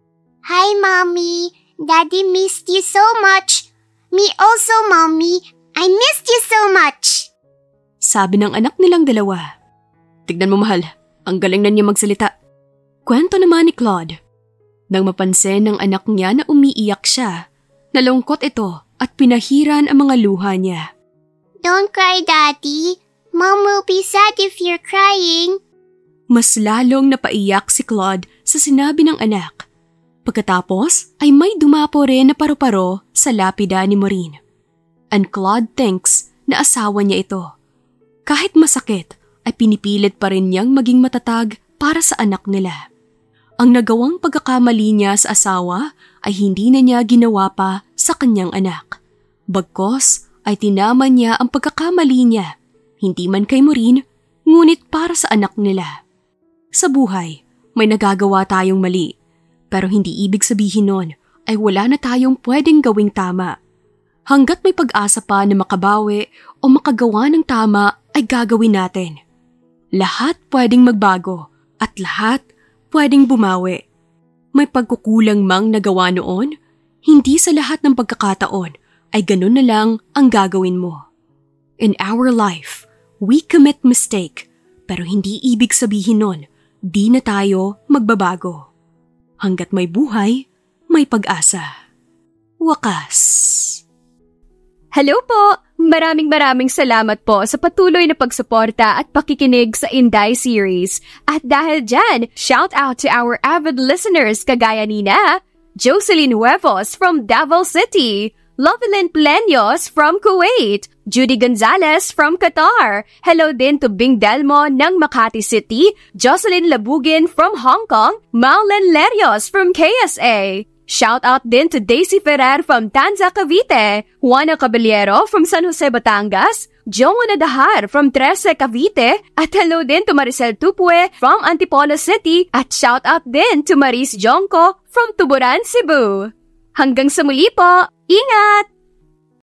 Hi, Mommy. Daddy missed you so much. Me also, Mommy. I missed you so much. Sabi ng anak nilang dalawa. Tignan mo mahal, ang galing na niya magsalita. Kwento naman ni Claude. Nang mapansin ng anak niya na umiiyak siya, nalungkot ito at pinahiran ang mga luha niya. Don't cry, Daddy. Mom will be sad if you're crying. Mas lalong napaiyak si Claude sa sinabi ng anak. Pagkatapos ay may dumapo rin na paru-paro sa lapida ni Maureen. And Claude thinks na asawa niya ito. Kahit masakit ay pinipilit pa rin niyang maging matatag para sa anak nila. Ang nagawang pagkakamali niya sa asawa ay hindi na niya ginawa pa sa kanyang anak. Bagkos ay tinama niya ang pagkakamali niya, hindi man kay Maureen, ngunit para sa anak nila. Sa buhay, may nagagawa tayong mali, pero hindi ibig sabihin nun ay wala na tayong pwedeng gawing tama. Hanggat may pag-asa pa na makabawi o makagawa ng tama ay gagawin natin. Lahat pwedeng magbago at lahat pwedeng bumawi. May pagkukulang mang nagawa noon, hindi sa lahat ng pagkakataon ay ganun na lang ang gagawin mo. In our life, we commit mistake, pero hindi ibig sabihin nun, di na tayo magbabago. Hanggat may buhay, may pag-asa. Wakas. Hello po! Maraming salamat po sa patuloy na pagsuporta at pakikinig sa Inday series. At dahil dyan, shout out to our avid listeners kagaya nina, Jocelyn Huevos from Davao City, Lovelyn Pleños from Kuwait, Judy Gonzalez from Qatar. Hello din to Bing Delmo ng Makati City, Jocelyn Labugin from Hong Kong, Maulen Lerios from KSA. Shout out din to Daisy Ferrer from Tanza, Cavite, Juana Caballero from San Jose, Batangas, Joanna Dahar from Trece, Cavite, at hello din to Maricel Tupue from Antipolo City, at shout out din to Maris Jonko from Tuburan, Cebu. Hanggang sa muli po, ingat!